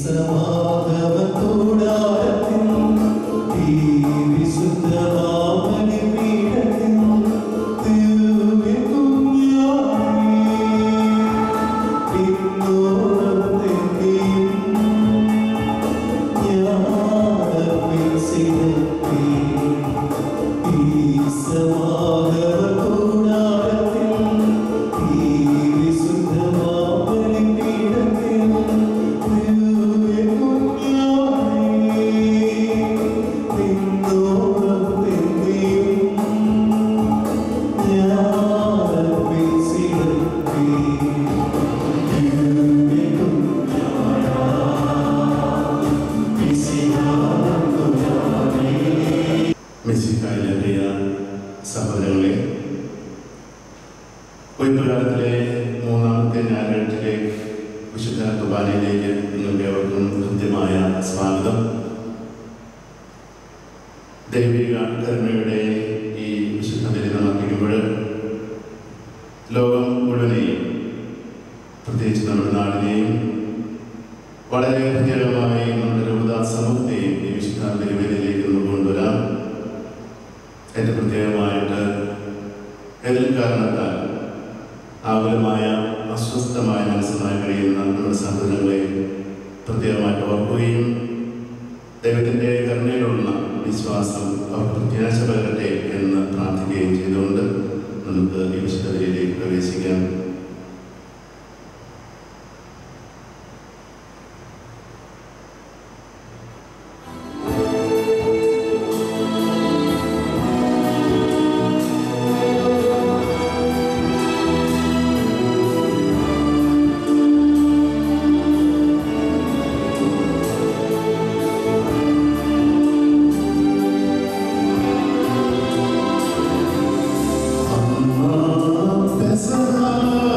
Besa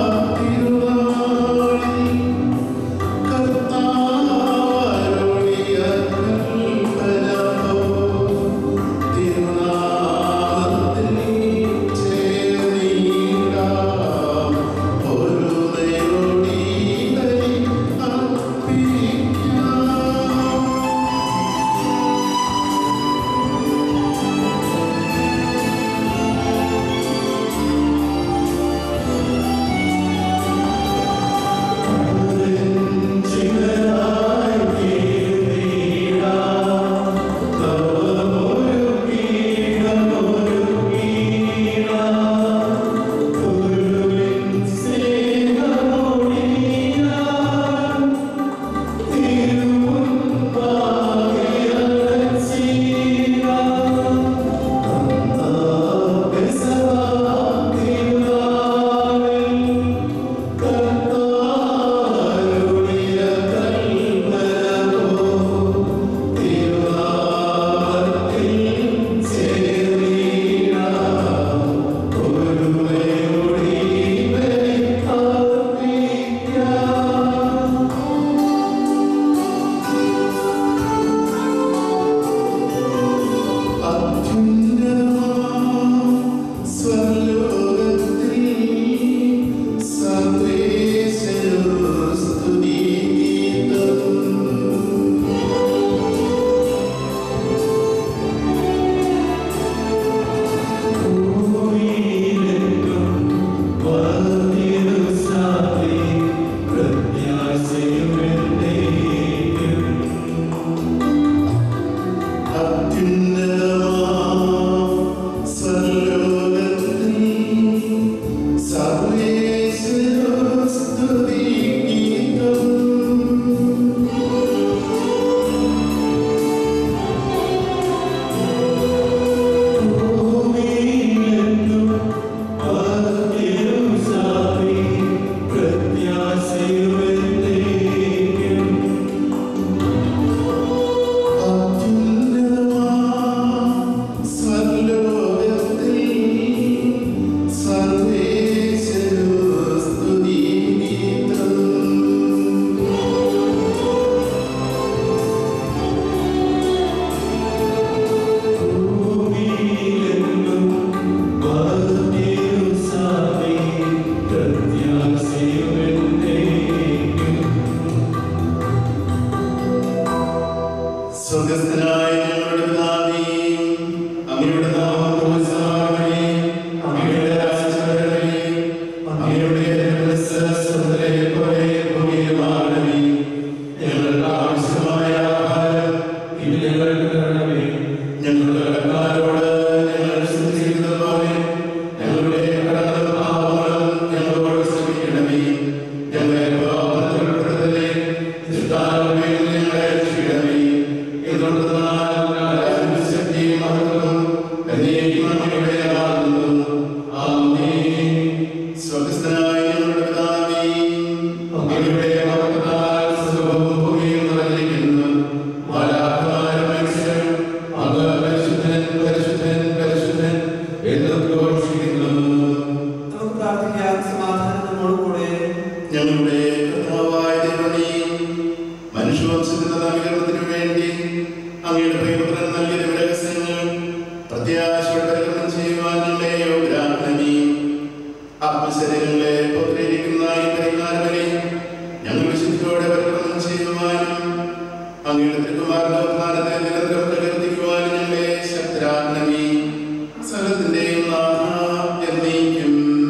സ്വർഗ്ഗസ്ഥനായ ഞങ്ങളുടെ പിതാവേ, അങ്ങയുടെ നാമം പൂജിതമാകണമേ. അങ്ങയുടെ രാജ്യം വരണമേ. അങ്ങയുടെ തിരുമനസ്സ് സ്വർഗ്ഗത്തിലെപ്പോലെ ഭൂമിയിലുമാകണമേ. ഞങ്ങൾക്ക് ആവശ്യമായ ആഹാരം ഇന്ന് ഞങ്ങൾക്ക് തരണമേ. ഞങ്ങളുടെ കടക്കാരോട് ഞങ്ങൾ ക്ഷമിച്ചിരുന്നതുപോലെ ഞങ്ങളുടെ കടങ്ങളും പാപങ്ങളും ഞങ്ങളോട് ക്ഷമിക്കണമേ. ഞങ്ങളെ പാപത്തിൽ ഉൾപ്പെടുത്തരുതേ. ദുഷ്ടാരൂപിയിൽ നിന്ന് ഞങ്ങളെ രക്ഷിക്കണമേ. എന്തുകൊണ്ടെന്നാൽ രാജ്യവും ശക്തിയും മഹത്വവും എന്നേക്കും അങ്ങയുടേതാകുന്നു. ആമേൻ. സ്വർഗ്ഗസ്ഥനായ ഞങ്ങളുടെ പിതാവേ, അങ്ങയുടെ മഹത്വത്താൽ സ്വർഗ്ഗവും ഭൂമിയും നിറഞ്ഞിരിക്കുന്നു. മാലാഖമാരും മനുഷ്യരും അങ്ങ് പരിശുദ്ധൻ പരിശുദ്ധൻ പരിശുദ്ധൻ എന്ന് ഘോഷിക്കുന്നു. നമുക്ക് പ്രാർത്ഥിക്കാം. സമാധാനം നമ്മോടുകൂടെ. ഞങ്ങളുടെ കർത്താവായ ദൈവമേ, മനുഷ്യവംശത്തിന്റെ നവീകരണത്തിനു വേണ്ടി അങ്ങയുടെ പ്രിയപുത്രൻ നൽകിയ രഹസ്യങ്ങൾ പ്രത്യാശയോടെ പരികരണം ചെയ്യുവാൻ ഞങ്ങളെ യോഗ്യരാക്കണമേ. ആത്മശരീരങ്ങളെ പുത്രീകരിക്കുന്ന ഈ പരിഹാരബലി ഞങ്ങൾ വിശുദ്ധിയോടെ പരികരണം ചെയ്യുവാനും അങ്ങയുടെ തിരുക്കുമാരന്റെ ഉദ്ധാനത്തെ നിരന്തരം പ്രകീർത്തിക്കുവാനും ഞങ്ങളെ ശക്തരാക്കണമേ. സകലത്തിന്റെയും നാഥ എന്നേക്കും.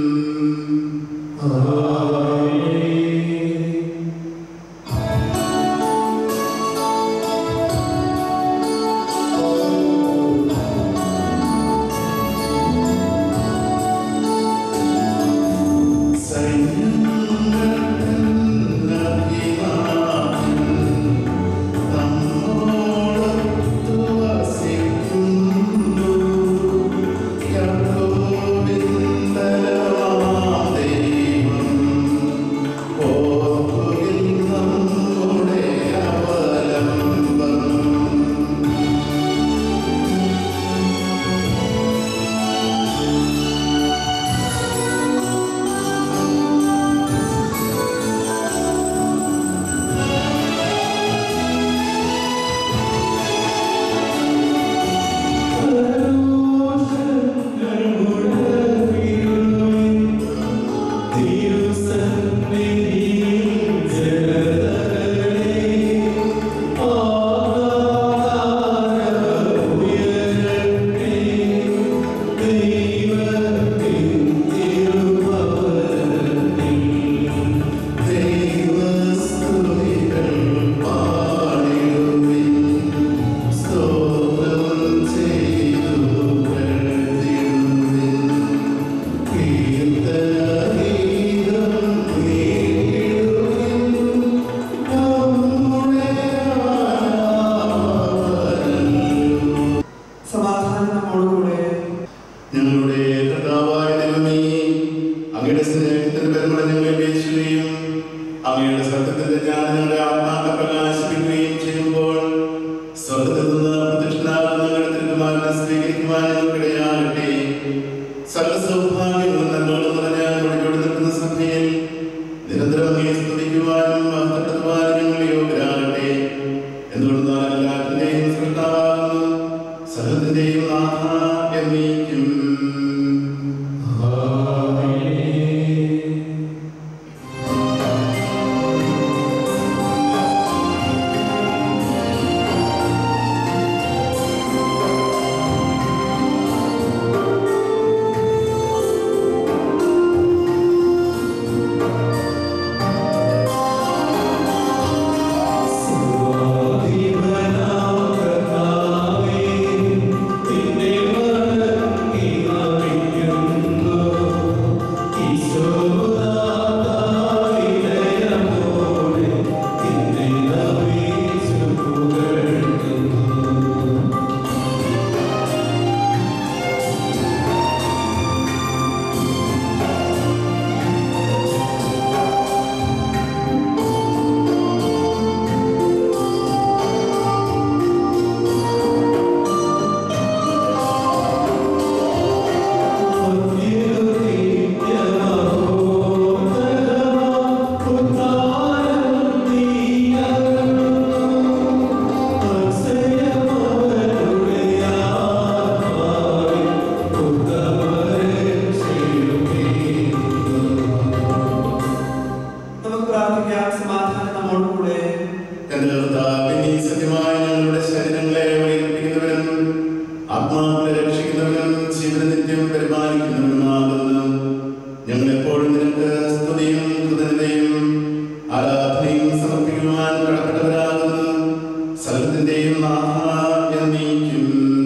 ഞങ്ങളുടെ കർത്താവായ ദൈവമേ, അങ്ങയുടെ സ്നേഹത്തിന്റെ പെരുമഴ ഞങ്ങളെ വീശുകയും അങ്ങയുടെ സത്യത്തിന്റെ ജ്ഞാനം ഞങ്ങളുടെ ആത്മാക്കളെ പ്രകാശിപ്പിക്കുകയും ചെയ്യുമ്പോൾ സ്വർഗ്ഗത്തിൽ നിന്ന് പ്രത്യക്ഷനാകുന്ന ഞങ്ങളുടെ തിരുക്കുമാരനെ സ്വീകരിക്കുവാൻ ഞങ്ങൾക്കിടയാകട്ടെ. സകല സൗഭാഗ്യങ്ങളും നന്മകളും നിറഞ്ഞ ഒഴുകിയോട് നിൽക്കുന്ന സഭയിൽ നിരന്തരം അങ്ങയെ സ്തുതിക്കുവാനും മഹത്വപ്പെടുത്തുവാനും ഞങ്ങൾ യോഗ്യരാകട്ടെ. എന്തുകൊണ്ടെന്നാൽ എല്ലാത്തിന്റെയും സൃഷ്ടാവാകുന്നു, സകലത്തിന്റെയും നാഥ എന്നേക്കും. സമാധാനം നമ്മോടുകൂടെ. സത്യമായ ഞങ്ങളുടെ ശരീരം ആത്മാക്കളെ രക്ഷിക്കുന്നവനും ജീവനെ നിത്യം പരിപാലിക്കുന്നവനുമാകുന്നു. ഞങ്ങളെപ്പോഴും നിനക്ക് സ്തുതിയും കൃതജ്ഞതയും ആരാധനയും സമർപ്പിക്കുവാൻ കടപ്പെട്ടവരാകുന്നു. സകലത്തിന്റെയും നാഥ എന്നേക്കും.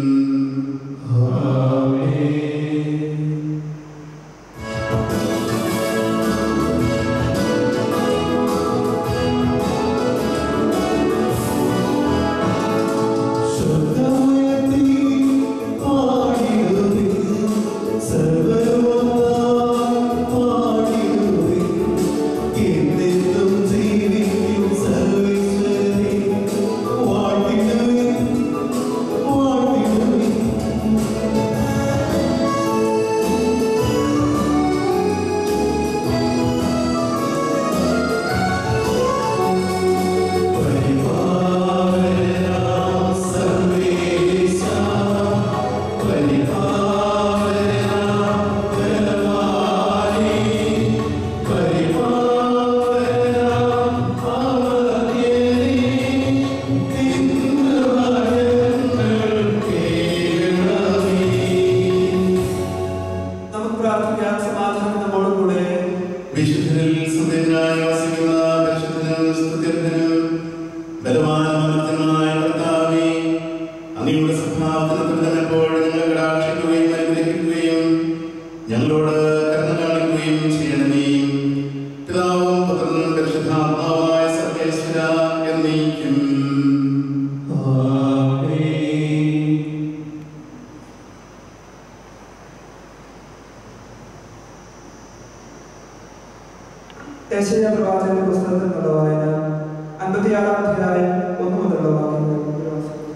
പ്രവാചകന്റെ പുസ്തകത്തിൽ നിന്നുള്ള വായന 56-ാം അധ്യായം 1 മുതലുള്ള വാക്യങ്ങൾ.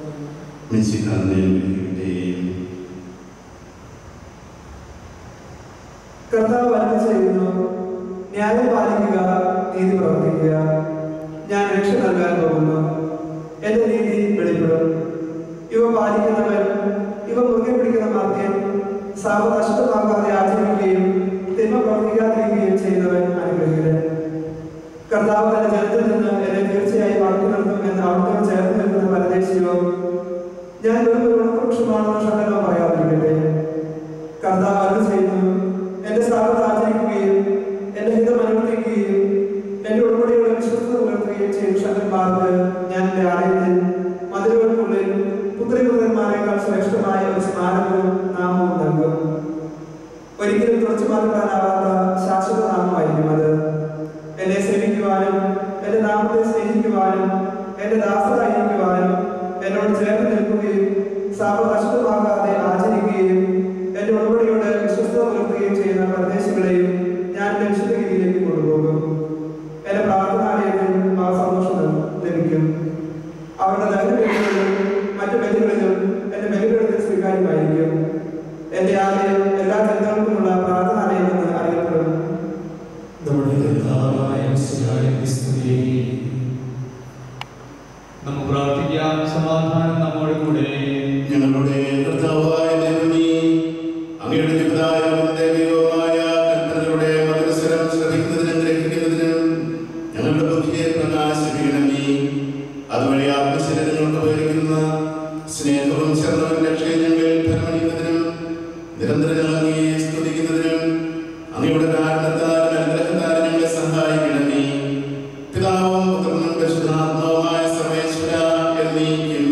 കർത്താവ് അരുളി ചെയ്യുന്നു, ന്യായം പാലിക്കുക, നീതി പ്രവർത്തിക്കുക. ഞാൻ രക്ഷ നൽകാൻ പോകുന്നു, എന്റെ നീതി വെളിപ്പെടും. ഇവ പാലിക്കുന്നവൻ, ഇവ മുറുകെ പിടിക്കുന്ന മർത്യൻ, സാപത്ത് അശുദ്ധമാക്കാതെ ആചരിക്കുകയും തിന്മ പ്രവർത്തിക്കാതിരിക്കുകയും ചെയ്യുന്നവൻ അനുഗ്രഹിക്കട്ടെ. കർത്താവ് തന്റെ ജനത്തിൽ നിന്ന് എന്നെ തീർച്ചയായും വളർത്തി നിർത്തും എന്ന് അവിടുത്തെ ചേർന്ന് നിൽക്കുന്ന പരദേശിയോ ഞാൻ ഒരു വൃക്ഷമാണെന്ന് ഷണ്ടനോ പറയാതിരിക്കട്ടെ. കർത്താവ് അരുളി ചെയ്യുന്നു, എന്റെ സാപത്ത് ആചരിക്കുകയും എന്റെ ഹിതം അനുവർത്തിക്കുകയും എന്റെ ഉടമ്പടിയുടെ വിശ്വസ്തത പുലർത്തുകയും ചെയ്ത ഷണ്ടന്മാർക്ക് ഞാൻ എന്റെ ആലയത്തിൽ മതിലുകൾക്കുള്ളിൽ പുത്രിപുത്രന്മാരെക്കാൾ ശ്രേഷ്ഠമായ ഒരു സ്മാരകവും നാമവും നൽകും. ഒരിക്കലും തുറച്ചു മാറ്റാനാവാത്ത ശാശ്വത നാമമായിരിക്കും അത്. എന്നെ സേവിക്കുവാനും എന്റെ നാമത്തെ സ്നേഹിക്കുവാനും എന്റെ ദാസരായിരിക്കുവാനും എന്നോട് ചേർന്ന് നിൽക്കുകയും സാപത്ത് അശുദ്ധമാകാതെ ആചരിക്കുകയും എന്റെ ഉടമ്പടിയോട് വിശ്വസ്തത പുലർത്തുകയും ചെയ്യുന്ന പ്രദേശങ്ങളെയും ഞാൻ എന്റെ വിശുദ്ധഗിരിയിലേക്ക് കൊണ്ടുപോകും. എന്റെ പ്രാർത്ഥനാലയത്തിൽ ആ സന്തോഷം ലഭിക്കും. അവരുടെ ദഹനബലികളിലും മറ്റു ബലികളിലും എന്റെ ബലികളിൽ സ്വീകാര്യമായിരിക്കും. എന്റെ ആലയം എല്ലാ ജനങ്ങൾക്കുമുള്ള പ്രാർത്ഥനാലയം എന്ന് അറിയപ്പെടും. നമുക്ക് പ്രാർത്ഥിക്കാം. സമാധാനം നമ്മോട് കൂടെ. ഞങ്ങളുടെ കർത്താവായ ദൈവമേ, അങ്ങയുടെ ദൈവമായ കൽപ്പനകളുടെ മധുരസ്വരം ശ്രവിക്കുന്നതിനും ഗ്രഹിക്കുന്നതിനും ഞങ്ങളുടെ ബുദ്ധിയെ പ്രകാശിപ്പിക്കണമേ. അതുവഴി ആത്മശരീരങ്ങൾക്ക് ഉപകരിക്കുന്ന സ്നേഹവും ശരണവും രക്ഷയും ഞങ്ങൾ ഫലമണിയുന്നതിനും നിരന്തരം അങ്ങയെ സ്തുതിക്കുന്നതിനും അങ്ങയുടെ കാരണത്താലും അനുഗ്രഹത്താലും ഞങ്ങളെ സഹായിക്കണമേ. പിതാവും പുത്രനും പരിശുദ്ധാത്മാവുമായ സർവേശ്വര എന്നേക്കും.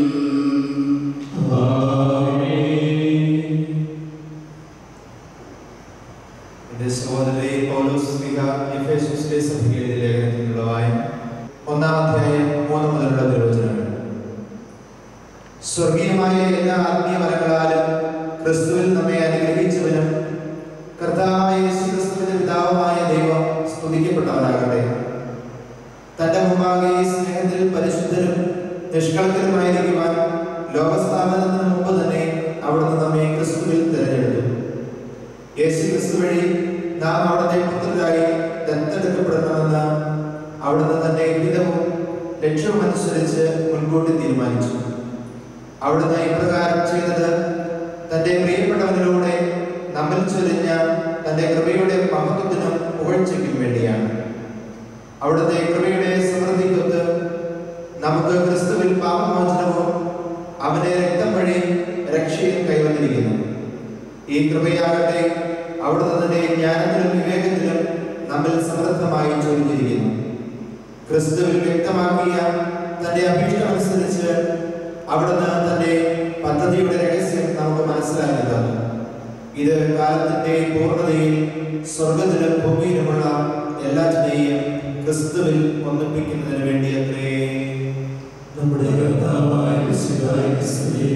എന്റെ സഹോദരരെ, പൗലോസ് ശ്ലീഹ എഫേസ്യസിലെ സഭയ്ക്ക് എഴുതിയ ലേഖനത്തിലുള്ള വായന 1-ാം അധ്യായം 3 മുതലുള്ള തിരുവചനങ്ങൾ. സ്വർഗീയമായ എല്ലാ ആത്മീയ വരങ്ങളാലും ക്രിസ്തുവിൽ നമ്മെ അനുഗ്രഹിച്ചവനും കർത്താവായ യേശുക്രിസ്തുവിന്റെ പിതാവുമായ ദൈവം സ്തുതിക്കപ്പെട്ടവനാകട്ടെ. തന്റെ മുമ്പാകെ ഈ സ്നേഹത്തിൽ പരിശുദ്ധരും നിഷ്കളങ്കരുമായിരിക്കുവാൻ ലോകസ്ഥാപനത്തിന് മുമ്പ് തന്നെ അവിടുന്ന് നമ്മെ ക്രിസ്തുവിൽ തിരഞ്ഞെടുത്തു. യേശു ക്രിസ്തു വഴി നാം അവിടുത്തെ പുത്രരായി ദത്തെടുക്കപ്പെടണമെന്ന് അവിടുന്ന് തന്റെ ഹിതവും ലക്ഷ്യവും അനുസരിച്ച് മുൻകൂട്ടി തീരുമാനിച്ചു. അവിടുന്ന് ഇപ്രകാരം ചെയ്തത് തന്റെ പ്രിയപ്പെട്ടവനിലൂടെ നമ്മിൽ ചൊരിഞ്ഞ തന്റെ കൃപയുടെ മഹത്വത്തിനും പുകഴ്ചയ്ക്കും വേണ്ടിയാണ്. അവിടുത്തെ കൃപയുടെ സമൃദ്ധിക്കൊത്ത് നമുക്ക് ക്രിസ്തുവിൽ പാപമോചനവും അവന്റെ രക്തം വഴി രക്ഷ രക്ഷയും കൈവന്നിരിക്കുന്നു. ഈ കൃപയാകട്ടെ അവിടുന്ന് തന്റെ ജ്ഞാനത്തിലും വിവേകത്തിലും നമ്മിൽ സമൃദ്ധമായി ചൊരിഞ്ഞിരിക്കുന്നു. ക്രിസ്തുവിൽ വ്യക്തമാക്കിയ തന്റെ അഭീഷ്ടമനുസരിച്ച് അവിടുന്ന് തന്റെ പദ്ധതിയുടെ രഹസ്യം നമുക്ക് മനസ്സിലാക്കി തന്നു. ഇത് കാലത്തിന്റെ പൂർണ്ണതയിൽ സ്വർഗത്തിലും ഭൂമിയിലുമുള്ള എല്ലാറ്റിനെയും ക്രിസ്തുവിൽ ഒന്നിപ്പിക്കുന്നതിന് വേണ്ടിയത്രേ. നമ്മുടെ കർത്താവായ മിശിഹായ്ക്ക് സ്തുതി.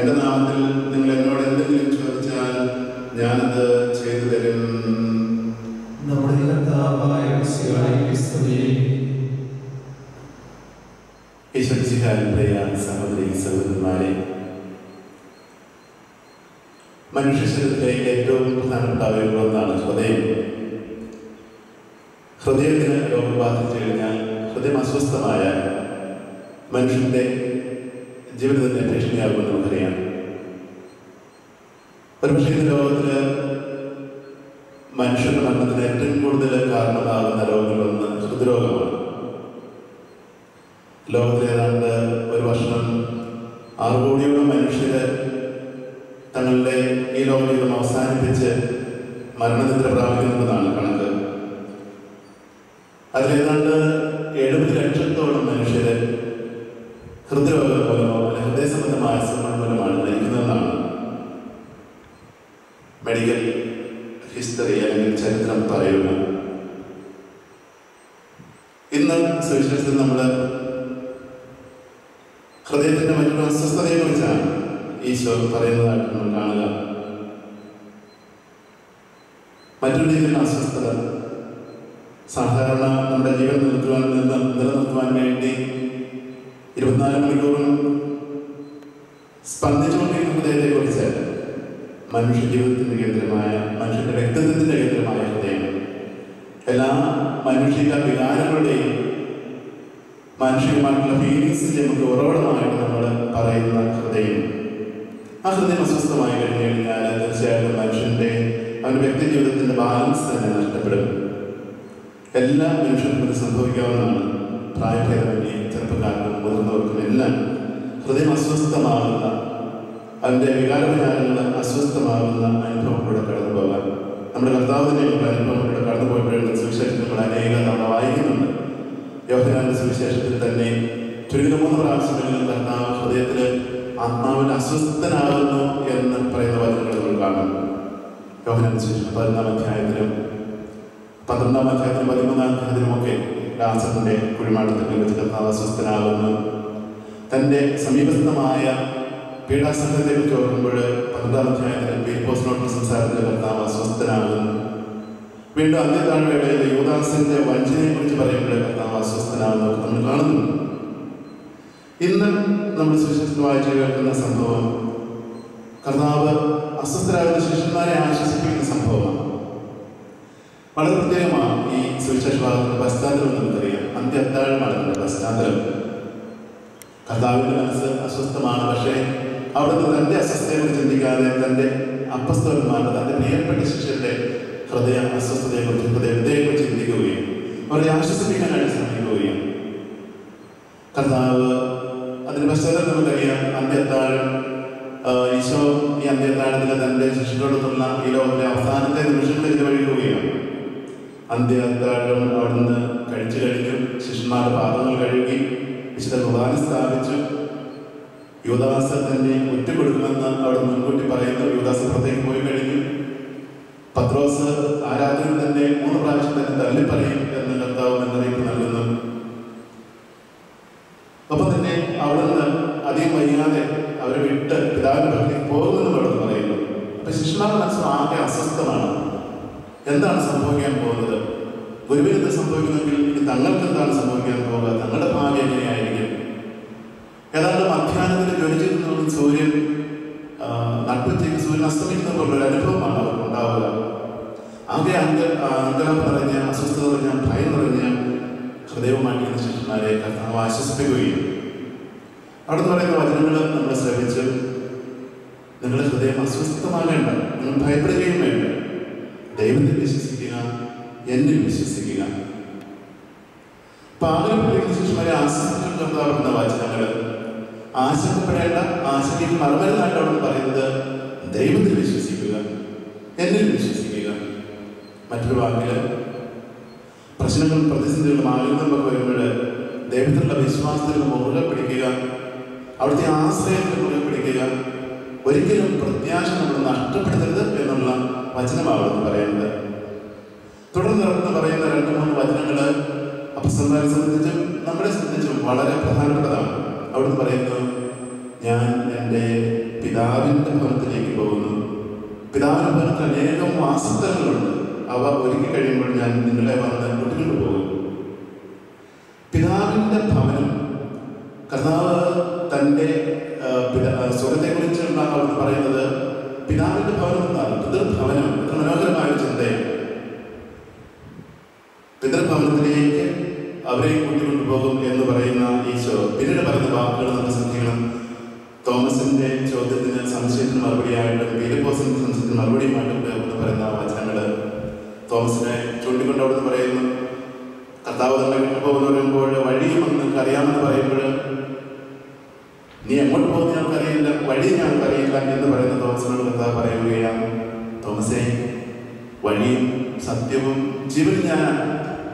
എൻ്റെ നാമത്തിൽ നിങ്ങൾ എന്നോട് എന്തെങ്കിലും ചോദിച്ചാൽ ഞാനത് ചെയ്തു തരും. നമ്മുടെ കർത്താവായ മിശിഹായിക്ക് സ്തുതി. ഈശ്വരസിഹായ സഹോദരി സഹോദരന്മാരെ, മനുഷ്യ ശരീരത്തിലെ ഏറ്റവും പ്രധാനപ്പെട്ട അവയവങ്ങളൊന്നാണ് ഹൃദയം. ഹൃദയത്തിന് രോഗം ബാധിച്ചു കഴിഞ്ഞാൽ, ഹൃദയം അസ്വസ്ഥമായ മനുഷ്യന്റെ ജീവിതത്തിന്റെ ഭീഷണിയാകുമെന്ന് നമുക്കറിയാം. ഒരുപക്ഷെ ഈ ലോകത്തില് മനുഷ്യന്റെ മരണത്തിന് ഏറ്റവും കൂടുതൽ കാരണമാകുന്ന രോഗങ്ങളൊന്ന് ഹൃദ്രോഗമാണ്. ലോകത്തിൽ ഏതാണ്ട് ഒരു വർഷം 6 കോടിയോളം മനുഷ്യര് തങ്ങളുടെ ഈ ലോകജീവിതം അവസാനിപ്പിച്ച് മരണനിദ്ര പ്രാപിക്കുന്നതാണ് കണക്ക്. അതിലേതാണ്ട് 70 ലക്ഷത്തോളം മനുഷ്യര് ഹൃദ്രോഗം മൂലമോ അല്ലെങ്കിൽ ഹൃദയ സംബന്ധമായ അസുഖങ്ങൾ മൂലമാണ് മരിക്കുന്നതെന്നാണ് മെഡിക്കൽ ഹിസ്റ്ററി അല്ലെങ്കിൽ ചരിത്രം പറയുന്നു. ഇന്ന് സുവിശേഷത്തിൽ നമ്മൾ ഹൃദയത്തിന്റെ മറ്റൊരു അസ്വസ്ഥതയെ കുറിച്ചാണ് ഈശോ പറയുന്നതായിട്ട് നമ്മൾ കാണുക. മറ്റൊരു രീതിയിലുള്ള അസ്വസ്ഥത സാധാരണ നമ്മുടെ ജീവൻ നിലനിർത്തുവാൻ വേണ്ടി 24 മണിക്കൂറും സ്പന്ദിച്ചുകൊണ്ടിരിക്കുന്ന ഹൃദയത്തെ കുറിച്ച് മനുഷ്യ ജീവിതത്തിന്റെ കേന്ദ്രമായ, മനുഷ്യന്റെ വ്യക്തിത്വത്തിന്റെ കേന്ദ്രമായ ഹൃദയം, എല്ലാ മാനുഷിക വികാരങ്ങളുടെയും മാനുഷികമായിട്ടുള്ള ഫീലിങ്സിന്റെ നമുക്ക് ഉറവിടമായിട്ട് നമ്മൾ പറയുന്ന ഹൃദയം, ആ ഹൃദയം അസ്വസ്ഥമായി കഴിഞ്ഞു കഴിഞ്ഞാൽ തീർച്ചയായിട്ടും മനുഷ്യന്റെ അവന്റെ വ്യക്തി ജീവിതത്തിന്റെ ബാലൻസ് തന്നെ നഷ്ടപ്പെടും. എല്ലാ മനുഷ്യർക്കും ഇത് സംഭവിക്കാവുന്നതാണ്. പ്രായഭേദമന്യേ ചെറുപ്പക്കാർക്കും മുതിർന്നവർക്കും എല്ലാം ഹൃദയം അസ്വസ്ഥമാകുന്ന, അതിൻ്റെ വികാരവിചാരങ്ങൾ അസ്വസ്ഥമാകുന്ന അനുഭവങ്ങളിലൂടെ കടന്നു പോകാൻ നമ്മുടെ കർത്താവിൻ്റെ അനുഭവങ്ങളിലൂടെ കടന്നു പോയപ്പോഴുള്ള സുവിശേഷത്തിൽ നമ്മൾ അനേകം നമ്മൾ വായിക്കുന്നുണ്ട്. യോഹന്നാന്റെ സുവിശേഷത്തിൽ തന്നെ ചുരുങ്ങിയ 3 പ്രാവശ്യങ്ങളിൽ കർത്താവ് ഹൃദയത്തിൽ ആത്മാവിൽ അസ്വസ്ഥനാകുന്നു എന്ന് പറയുന്ന വചനങ്ങൾ നമ്മൾ കാണും. യോഹന്നാന്റെ സുവിശേഷം 11-ാം അധ്യായത്തിലും 12-ാം അധ്യായത്തിലും 13-ാം അധ്യായത്തിലുമൊക്കെ ലാസറിന്റെ കുഴിമാടത്തിൽ വെച്ച് കർത്താവ് അസ്വസ്ഥനാകുന്നു. തൻ്റെ സമീപസ്ഥമായ പീഡാസംഘത്തെ കുറിച്ച് ഓർക്കുമ്പോൾ 12-ാം അധ്യായത്തിൽ പീലിപ്പോസിനോടുള്ള സംസാരത്തിൽ കർത്താവ് അസ്വസ്ഥനാകുന്നു. വീണ്ടും അന്ത്യത്താഴ്വയുടെ യൂദാസിന്റെ വഞ്ചനയെ കുറിച്ച് പറയുമ്പോൾ കർത്താവ് അസ്വസ്ഥനാകുന്നു നമ്മൾ കാണുന്നു. ഇന്ന് നമ്മൾ സുവിശേഷത്തിൽ വായിച്ചു കേൾക്കുന്ന സംഭവം കർത്താവ് അസ്വസ്ഥരാകുന്ന ശിഷ്യന്മാരെ ആശ്വസിപ്പിക്കുന്ന സംഭവമാണ്. വളരെ പ്രത്യേകമാണ് ഈ സുവിശേഷ ഭാഗത്തിന്റെ പശ്ചാത്തലം നമുക്കറിയാം. അന്ത്യത്താഴമാണ് അതിന്റെ പശ്ചാത്തലം. കർത്താവിന്റെ മനസ്സ് അസ്വസ്ഥമാണ്. പക്ഷേ അവിടുന്ന് തന്റെ അസ്വസ്ഥതയെക്കുറിച്ച് ചിന്തിക്കാതെ തന്റെ അപ്പസ്തലന്മാരുടെ, തന്റെ പ്രിയപ്പെട്ട ശിഷ്യരുടെ ഹൃദയ അസ്വസ്ഥതയെക്കുറിച്ച്, ഹൃദയത്തെക്കുറിച്ച് ചിന്തിക്കുകയും അവരെ ആശ്വസിപ്പിക്കാനായിട്ട് ശ്രമിക്കുകയും കർത്താവ് അതിന്റെ പശ്ചാത്തലം നമുക്കറിയാം. അന്ത്യത്താഴം, ഈശോ ഈ അന്ത്യത്താഴത്തിൽ തന്റെ ശിഷ്യരോടൊത്തുള്ള ഈ ലോകത്തിലെ അവസാനത്തെ നിമിഷങ്ങളിൽ ചെലവഴിക്കുകയാണ്. അന്ത്യത്താഴം അവിടുന്ന് കഴിച്ചു കഴിഞ്ഞു. ശിഷ്യന്മാരുടെ പാദങ്ങൾ കഴുകി വിശുദ്ധ കുർബാന സ്ഥാപിച്ചു. യൂദാസ് തന്നെ ഒറ്റുകൊടുക്കുമെന്ന് അവിടെ മുൻകൂട്ടി പറയുന്നു. യൂദാസ് പുറത്തേക്ക് പോയി കഴിഞ്ഞു. പത്രോസ് ആ രാത്രിയിൽ തന്നെ 3 പ്രാവശ്യം തന്നെ തള്ളിപ്പറയും എന്ന് കർത്താവ് മുന്നറിയിപ്പ് നൽകുന്നു. ഒപ്പം തന്നെ അവിടുന്ന് അധികം വൈകാതെ അവരെ വിട്ട് പിതാവിന്റെ ഭക്തിക്ക് പോകുമെന്ന് അവിടെ പറയുന്നു. അപ്പൊ ശിഷ്യന്മാരുടെ മനസ്സ് ആകെ അസ്വസ്ഥമാണ്. എന്താണ് സംഭവിക്കാൻ പോകുന്നത്? ഗുരുവിന് എന്ത് സംഭവിക്കുന്നെങ്കിൽ ഇനി തങ്ങൾക്ക് എന്താണ് സംഭവിക്കാൻ പോകുക? തങ്ങളുടെ ഭാഗ്യം എങ്ങനെയായിരിക്കും? ഏതാണ്ട് മധ്യാഹ്നത്തിൽ ജ്വലിച്ചിരുന്ന സൂര്യൻ നട്ടുച്ചയ്ക്ക് സൂര്യൻ അസ്തമിക്കുന്ന പോലുള്ളൊരു അനുഭവമാണ് അവർക്ക് ഉണ്ടാവുക. ആകെ അങ്കലം നിറഞ്ഞ, അസ്വസ്ഥത നിറഞ്ഞ, ഭയം നിറഞ്ഞ ഹൃദയവുമായിട്ട് ശിഷ്യന്മാരെ കർത്താവ് ആശ്വസിപ്പിക്കുകയും അവിടെ നിന്ന് പറയുന്ന വചനങ്ങൾ നമ്മൾ ശ്രമിച്ച് നിങ്ങളുടെ ഹൃദയം അസ്വസ്ഥമാകേണ്ട, നിങ്ങൾ ഭയപ്പെടുകയും വേണ്ട, ദൈവത്തിൽ വിശ്വസിക്കുക, എന്നിൽ വിശ്വസിക്കുക. പാകലപ്പെടുന്ന ശിഷ്യന്മാരെ ആശ്വസിപ്പിക്കുന്ന വചനങ്ങൾ ആശങ്കപ്പെടേണ്ട, ആശങ്കയ്ക്ക് മറുമരുന്നായിട്ട് അവിടെ പറയുന്നത് ദൈവത്തിൽ വിശ്വസിക്കുക, എന്നിൽ വിശ്വസിക്കുക. മറ്റൊരു വാക്കില് പ്രശ്നങ്ങളും പ്രതിസന്ധികളും ആഗ്രഹങ്ങളൊക്കെ വരുമ്പോൾ ദൈവത്തിലുള്ള വിശ്വാസത്തിൽ മുറുകെ പിടിക്കുക, അവിടുത്തെ ആശ്രയത്തിൽ മുറുകെ പിടിക്കുക, ഒരിക്കലും പ്രത്യാശ നമ്മൾ നഷ്ടപ്പെടുത്തരുത് എന്നുള്ള വചനമാണ് അവിടുന്ന് പറയുന്നത്. തുടർന്ന് പറയുന്ന 2-3 വചനങ്ങൾ അപ്പസ്തലന്മാരെ സംബന്ധിച്ചും നമ്മളെ സംബന്ധിച്ചും വളരെ പ്രധാനപ്പെട്ടതാണ്. അവിടുന്ന് പറയുന്നു, ഞാൻ എൻ്റെ പിതാ പിതാവിന്റെ ഭവനത്തിൽ അനേകം വാസസ്ഥലങ്ങളുണ്ട്. അവ ഒരുക്കി കഴിയുമ്പോൾ ഞാൻ നിങ്ങളെ വന്ന് കൂട്ടിക്കൊണ്ടു പോകും. പിതാവിന്റെ ഭവനം കർത്താവ് തൻ്റെ സ്വർഗത്തെക്കുറിച്ചുള്ള അവിടുന്ന് പറയുന്നത് പിതാവിന്റെ ഭവനം എന്നാണ്. പിതൃഭവനം എത്ര മനോഹരമായ ഒരു ചിന്തയാണ്. പിതൃഭവനത്തിലേക്ക് അവരെ കൂട്ടിക്കൊണ്ടുപോകും എന്ന് പറയുന്ന ഈശോ പിന്നീട് പറയുന്ന വാക്കുകൾ നമ്മൾ ശ്രദ്ധിക്കണം. തോമസിന്റെ ചോദ്യത്തിന് സംശയത്തിന് മറുപടിയായിട്ടും ഫിലിപ്പോസിന്റെ സംശയത്തിന് മറുപടിയുമായിട്ടും എന്ന് പറയുന്ന വചനങ്ങള് തോമസിനെ ചൂണ്ടിക്കൊണ്ട് അവിടുന്ന് പറയുന്നു, കർത്താവ് തന്നെ വിട്ടുപോകുന്ന പറയുമ്പോൾ വഴിയും നിങ്ങൾക്ക് അറിയാമെന്ന് പറയുമ്പോൾ നീ എങ്ങോട്ട് പോകുന്ന ഞങ്ങൾക്കറിയില്ല, വഴി ഞങ്ങൾക്കറിയില്ല എന്ന് പറയുന്ന തോമസിനോട് കർത്താവ് പറയുകയാണ്, തോമസേ, വഴിയും സത്യവും ജീവനും ഞാനാണ്.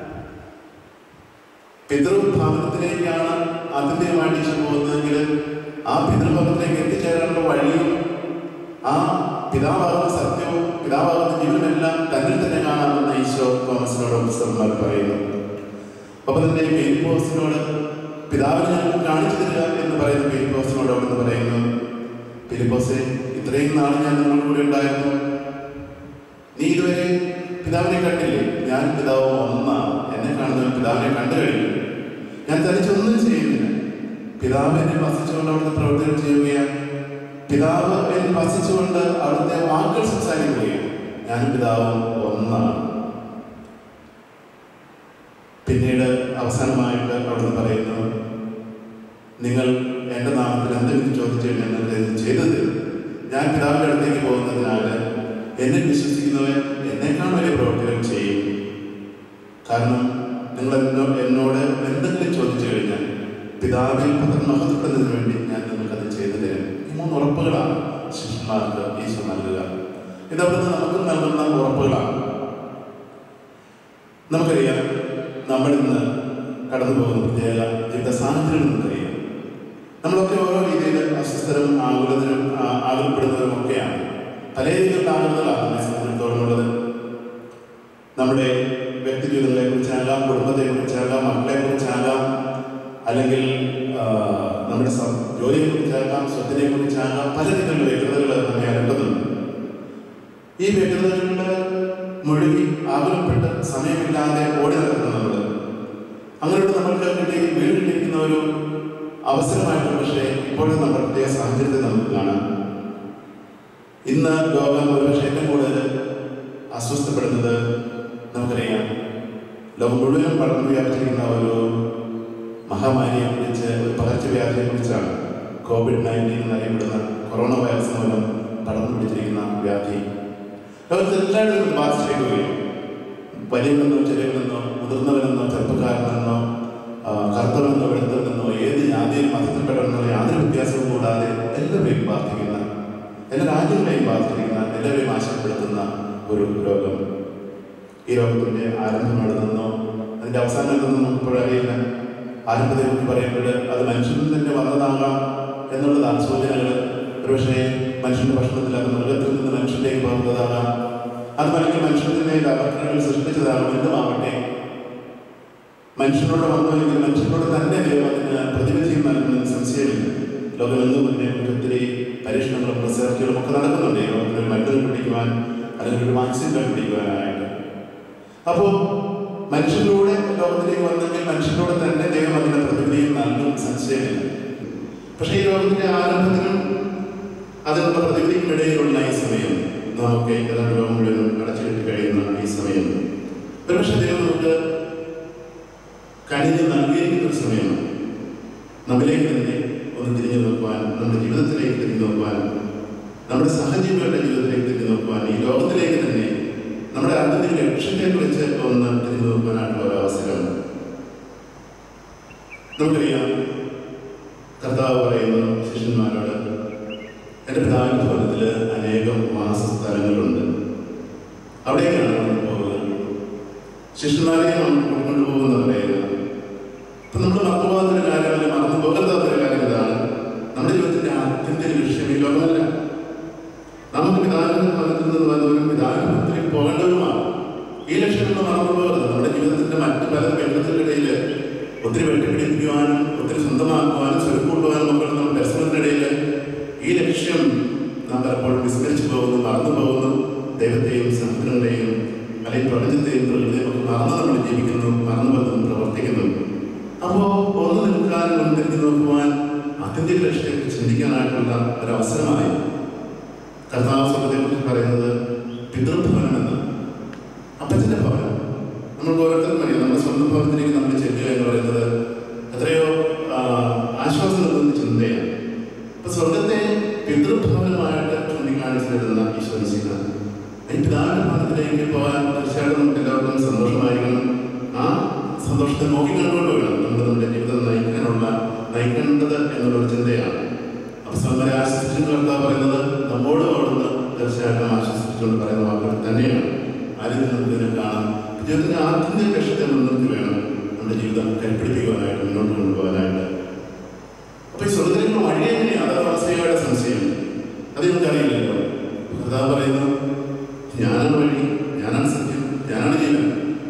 പിതൃഭവനത്തിലേക്കാണ് ആത്യന്തികമായിട്ട് ഈശോ പോകുന്നതെങ്കിൽ ആ പിതൃഭവനത്തിലേക്ക് എത്തിച്ചേരാനുള്ള വഴിയും ആ പിതാവാകുന്ന സത്യവും പിതാവാകുന്ന ജീവനുമെല്ലാം തന്നിൽ തന്നെ കാണാമെന്ന് ഈശോ തോമസിനോട് പുസ്തകന്മാർ പറയുന്നു. ഒപ്പം തന്നെ ഫിലിപ്പോസിനോട് പിതാവിനെ ഞങ്ങൾക്ക് കാണിച്ചു തരിക എന്ന് പറയുന്ന ഫിലിപ്പോസിനോട് അവിടുന്ന് പറയുന്നു, ഫിലിപ്പോസേ, ഇത്രയും നാൾ ഞാൻ നിങ്ങളുടെ കൂടെ ഉണ്ടായിരുന്നു, നീ ഇതുവരെ പിതാവിനെ കണ്ടില്ലേ? ഞാൻ പിതാവ് ഒന്നാണ്, എന്നെ കാണുന്നവൻ പിതാവിനെ കണ്ടു കഴിഞ്ഞു. ഞാൻ തനിച്ചൊന്നും ചെയ്യുന്നില്ല, പിതാവ് എന്നെ വസിച്ചുകൊണ്ട് അവിടുത്തെ പ്രവർത്തനം ചെയ്യുകയാണ്. പിതാവ് എന്നെ വസിച്ചുകൊണ്ട് അവിടുത്തെ വാക്കുകൾ സംസാരിക്കുകയാണ്. ഞാനും പിതാവും ഒന്നാണ്. പിന്നീട് അവസാനമായിട്ട് അവിടുന്ന് പറയുന്നു, നിങ്ങൾ എൻ്റെ നാമത്തിൽ എന്തെങ്കിലും ചോദിച്ചു കഴിഞ്ഞാൽ ചെയ്തത് ഞാൻ പിതാവിൻ്റെ അടുത്തേക്ക് പോകുന്നതിനാൽ എന്നെ വിശ്വസിക്കുന്നവൻ എന്നേക്കാൾ വലിയ പ്രവർത്തികൾ ചെയ്യും. കാരണം നിങ്ങൾ എന്നോട് എന്തെങ്കിലും ചോദിച്ചു കഴിഞ്ഞാൽ പിതാവിൽ മഹത്വപ്പെടുന്നതിന് വേണ്ടി ഞാൻ നിങ്ങൾക്കത് ചെയ്തു തരും. ഈ 3 ഉറപ്പുകളാണ് ശിഷ്യന്മാർക്ക് ഈശോ നൽകുക. ഇതവിടുന്ന് നമുക്ക് നൽകുന്ന ഉറപ്പുകളാണ്. നമുക്കറിയാം, നമ്മളിന്ന് കടന്നു പോകുന്ന പ്രത്യേക ജീവിത സാഹചര്യം നമുക്കറിയാം. നമ്മളൊക്കെ ഓരോ രീതിയിൽ അസ്വസ്ഥരും ആകുലപ്പെടുന്നവരും ഒക്കെയാണ്. പല രീതിയിലുള്ള ആകുലതകളാണ് നമ്മെ സംബന്ധിച്ചിടത്തോളം ഉള്ളത്. നമ്മുടെ വ്യക്തി ജീവിതങ്ങളെ കുറിച്ചാകാം, കുടുംബത്തെ കുറിച്ചാകാം, മക്കളെ കുറിച്ചാകാം, അല്ലെങ്കിൽ നമ്മുടെ ജോലിയെ കുറിച്ചാകാം, സ്വത്തിനെ കുറിച്ചാകാം. പല രീതിയിലുള്ള വ്യക്തതകൾ നമ്മെ അലട്ടുന്നുണ്ട്. ഈ വ്യക്തതകളിൽ മുഴുകി ആകുലപ്പെട്ട് സമയമില്ലാതെ ഓടി നടക്കുന്ന നമ്മൾ അങ്ങനെയുള്ള നമ്മൾക്ക് കിട്ടി വീട്ടിലിരിക്കുന്ന ഒരു അവസരമായിട്ട് പക്ഷേ ഇപ്പോഴും നമ്മുടെ പ്രത്യേക സാഹചര്യത്തെ നമുക്ക് കാണാം. ഇന്ന് ലോകം ഒരുപക്ഷെ ഏറ്റവും കൂടുതൽ അസ്വസ്ഥപ്പെടുന്നത് നമുക്കറിയാം. ലോകം മുഴുവൻ പടർന്നു വ്യാപിച്ചിരിക്കുന്ന ഒരു മഹാമാരിയെ കുറിച്ച്, ഒരു പകർച്ചവ്യാധിയെ കുറിച്ചാണ്. COVID-19 എന്നറിയപ്പെടുന്ന കൊറോണ വൈറസ് മൂലം പടർന്നു പിടിച്ചിരിക്കുന്ന വ്യാധി ലോകത്ത് എല്ലായിടത്തും ബാധിച്ചിരിക്കുകയും വലിയവനെന്നോ ചെറിയവനെന്നോ മുതിർന്നവനെന്നോ ചെറുപ്പക്കാരനെന്നോ കറുത്തവനെന്നോ വെളുത്തവനെന്നോ ഏത് ജാതിയിൽ മതത്തിൽപ്പെട്ടവനെന്നോ യാതൊരു വ്യത്യാസവും കൂടാതെ എല്ലാവരെയും ബാധിക്കുന്ന, എല്ലാ രാജ്യങ്ങളെയും ബാധിച്ചിരിക്കുന്ന, എല്ലാവരെയും ആശങ്കപ്പെടുത്തുന്ന ഒരു രോഗം. ഈ രോഗത്തിൻ്റെ ആരംഭം എഴുതുന്നോ അതിൻ്റെ അവസാനം എഴുതുന്നോ നമുക്കിപ്പോഴറിയില്ല. ആരംഭത്തെ കുറിച്ച് പറയുമ്പോൾ അത് മനുഷ്യനിൽ തന്നെ വന്നതാകാം എന്നുള്ളതാണ് സൂചനകൾ. ഒരുപക്ഷെ മനുഷ്യന്റെ ഭക്ഷണത്തിൽ അത് മൃഗത്തിൽ നിന്ന് മനുഷ്യനിലേക്ക് പോകുന്നതാകാം, അത് അല്ലെങ്കിൽ മനുഷ്യനെ ലബോറട്ടറികളിൽ സൃഷ്ടിച്ചതാകാം. എന്തുമാവട്ടെ, മനുഷ്യനോട് വന്നുവെങ്കിൽ മനുഷ്യനോട് തന്നെ ദൈവം അതിന് പ്രതിവിധിയും നൽകുന്നതിന് സംശയമില്ല. ലോകമെന്നും തന്നെ ഒത്തിരി പരീക്ഷണങ്ങളും റിസർച്ചുകളും ഒക്കെ നടക്കുന്നുണ്ട് ഈ ലോകത്തിൽ മരുന്നുകൾ പിടിക്കുവാൻ അല്ലെങ്കിൽ ഒരു വാക്സിൻ കണ്ടുപിടിക്കുവാനായിട്ട്. അപ്പോൾ മനുഷ്യനിലൂടെ ലോകത്തിലേക്ക് വന്നെങ്കിൽ മനുഷ്യനോട് തന്നെ ദൈവം അതിന്റെ പ്രതിവിധിയും നൽകും, സംശയമില്ല. പക്ഷേ ഈ ലോകത്തിന്റെ ആരംഭത്തിനും അതിനുള്ള പ്രതിവിധിക്കും ഇടയിലുള്ള ഈ സമയം നമുക്ക് ഏതാണ്ട് ലോകം മുഴുവനും അടച്ചുകെട്ടി കഴിയുന്ന ഈ സമയം ഒരുപക്ഷെ ദൈവം നമുക്ക് കനിഞ്ഞ് നൽകിയിരിക്കുന്ന ഒരു സമയമാണ്. നമ്മിലേക്ക് തന്നെ ഒന്ന് തിരിഞ്ഞു നോക്കുവാൻ, നമ്മുടെ ജീവിതത്തിലേക്ക് തിരിഞ്ഞു നോക്കുവാൻ, നമ്മുടെ സഹജീവികളുടെ ജീവിതത്തിലേക്ക് തിരിഞ്ഞു നോക്കുവാൻ, ഈ ലോകത്തിലേക്ക് തന്നെ നമ്മുടെ അന്തിമ ലക്ഷ്യത്തെക്കുറിച്ച് ഒന്ന് തിരിഞ്ഞു നോക്കുവാനായിട്ടുള്ള ഒരു അവസരം. നമുക്കറിയാം, കർത്താവ് പറയുന്നു ശിഷ്യന്മാരോട്, എൻ്റെ പിതാവിൻ്റെ ഭവനത്തിൽ അനേകം വാസസ്ഥലങ്ങളുണ്ട്, അവിടേക്കാണ് നമ്മൾ പോകുക. ശിഷ്യന്മാരെ നമ്മൾ കൊണ്ടുപോകുന്ന പറയുന്നത്. അപ്പം നമ്മൾ മറന്നുപോകാത്തൊരു കാര്യം, അല്ലെങ്കിൽ മറന്നു പോകാത്തൊരു കാര്യം ഇതാണ്, നമ്മുടെ ജീവിതത്തിൻ്റെ ആത്യന്തിക ലക്ഷ്യം ഈ ലോകമല്ല. നമുക്ക് പിതാവിൻ്റെ ഭവനത്തിൽ നിന്ന് വന്നവരും പിതാവിൻ്റെ ഭവനത്തിലേക്ക് പോകേണ്ടവരുമാണ്. ഈ ലക്ഷ്യം നമ്മൾ മറന്നു പോകരുത്. നമ്മുടെ ജീവിതത്തിൻ്റെ മറ്റു പല ബന്ധത്തിനിടയിൽ ഒത്തിരി വെട്ടിപ്പിടിപ്പിക്കുവാനും ഒത്തിരി സ്വന്തമാക്കുവാനും സ്വരുക്കൂട്ടുവാനും ഒക്കെ നമ്മുടെ ദർശനത്തിനിടയിൽ ഈ ലക്ഷ്യം നാം പലപ്പോഴും വിസ്മരിച്ചു പോകുന്നു, മറന്നു പോകുന്നു. ആത്യന്തിക ലക്ഷ്യത്തെ ചിന്തിക്കാനായിട്ടുള്ള ഒരവസരമായി കർത്താവ് സ്വർഗ്ഗത്തെക്കുറിച്ച് പറയുന്നത് പിതൃഭവനം എന്ന്. അപ്പച്ചൻ്റെ ഭവനം. നമ്മൾക്ക് ഓരോരുത്തർക്കും അറിയാം, നമ്മുടെ സ്വന്തം ഭവനത്തിലേക്ക് നമ്മൾ ചെല്ലുക എന്ന് പറയുന്നത് എത്രയോ ആശ്വാസം നൽകുന്ന ചിന്തയാണ്. അപ്പൊ സ്വർഗത്തെ പിതൃഭവനമായിട്ട് ചൂണ്ടിക്കാണിച്ചു തരുന്ന ഈശ്വരസിംഹ ഈ പിതാവിന്റെ ഭവനത്തിലേക്ക് പോകാൻ തീർച്ചയായിട്ടും നമുക്ക് എല്ലാവർക്കും സന്തോഷമായിരിക്കണം. ആ സന്തോഷത്തെ നോക്കിക്കണ്ടുകൊണ്ട് വേണം നമ്മൾ നമ്മുടെ ജീവിതം നയിക്കേണ്ടത് എന്നുള്ളൊരു ചിന്തയാണ്. അപ്പൊ സ്വന്തം ആശ്വസിച്ചു കർത്താവ് പറയുന്നത് നമ്മോട് അവിടുന്ന് തീർച്ചയായിട്ടും ആശ്വസിച്ചുകൊണ്ട് പറയുന്ന വാക്കുകൾ തന്നെയാണ്. ആരും നമുക്ക് ഇതിനെ കാണാം. ജീവിതത്തിന്റെ ആത്യന്തിക ലക്ഷ്യത്തെ മുൻനിർത്തി വേണം നമ്മുടെ ജീവിതം കൈപ്പിടിപ്പിക്കുവാനായിട്ട്, മുന്നോട്ട് കൊണ്ടുപോകാനായിട്ട്. അപ്പൊ ഈ സ്വർഗത്തിലേക്കുള്ള വഴി എങ്ങനെയാണ്? അതാണ് അവസ്ഥയുടെ സംശയം. അത് നമുക്കറിയില്ലല്ലോ. കർത്താവ് പറയുന്നു, ഞാനാണ് വഴി, ഞാനാണ് സത്യം, ഞാനാണ് ജീവൻ.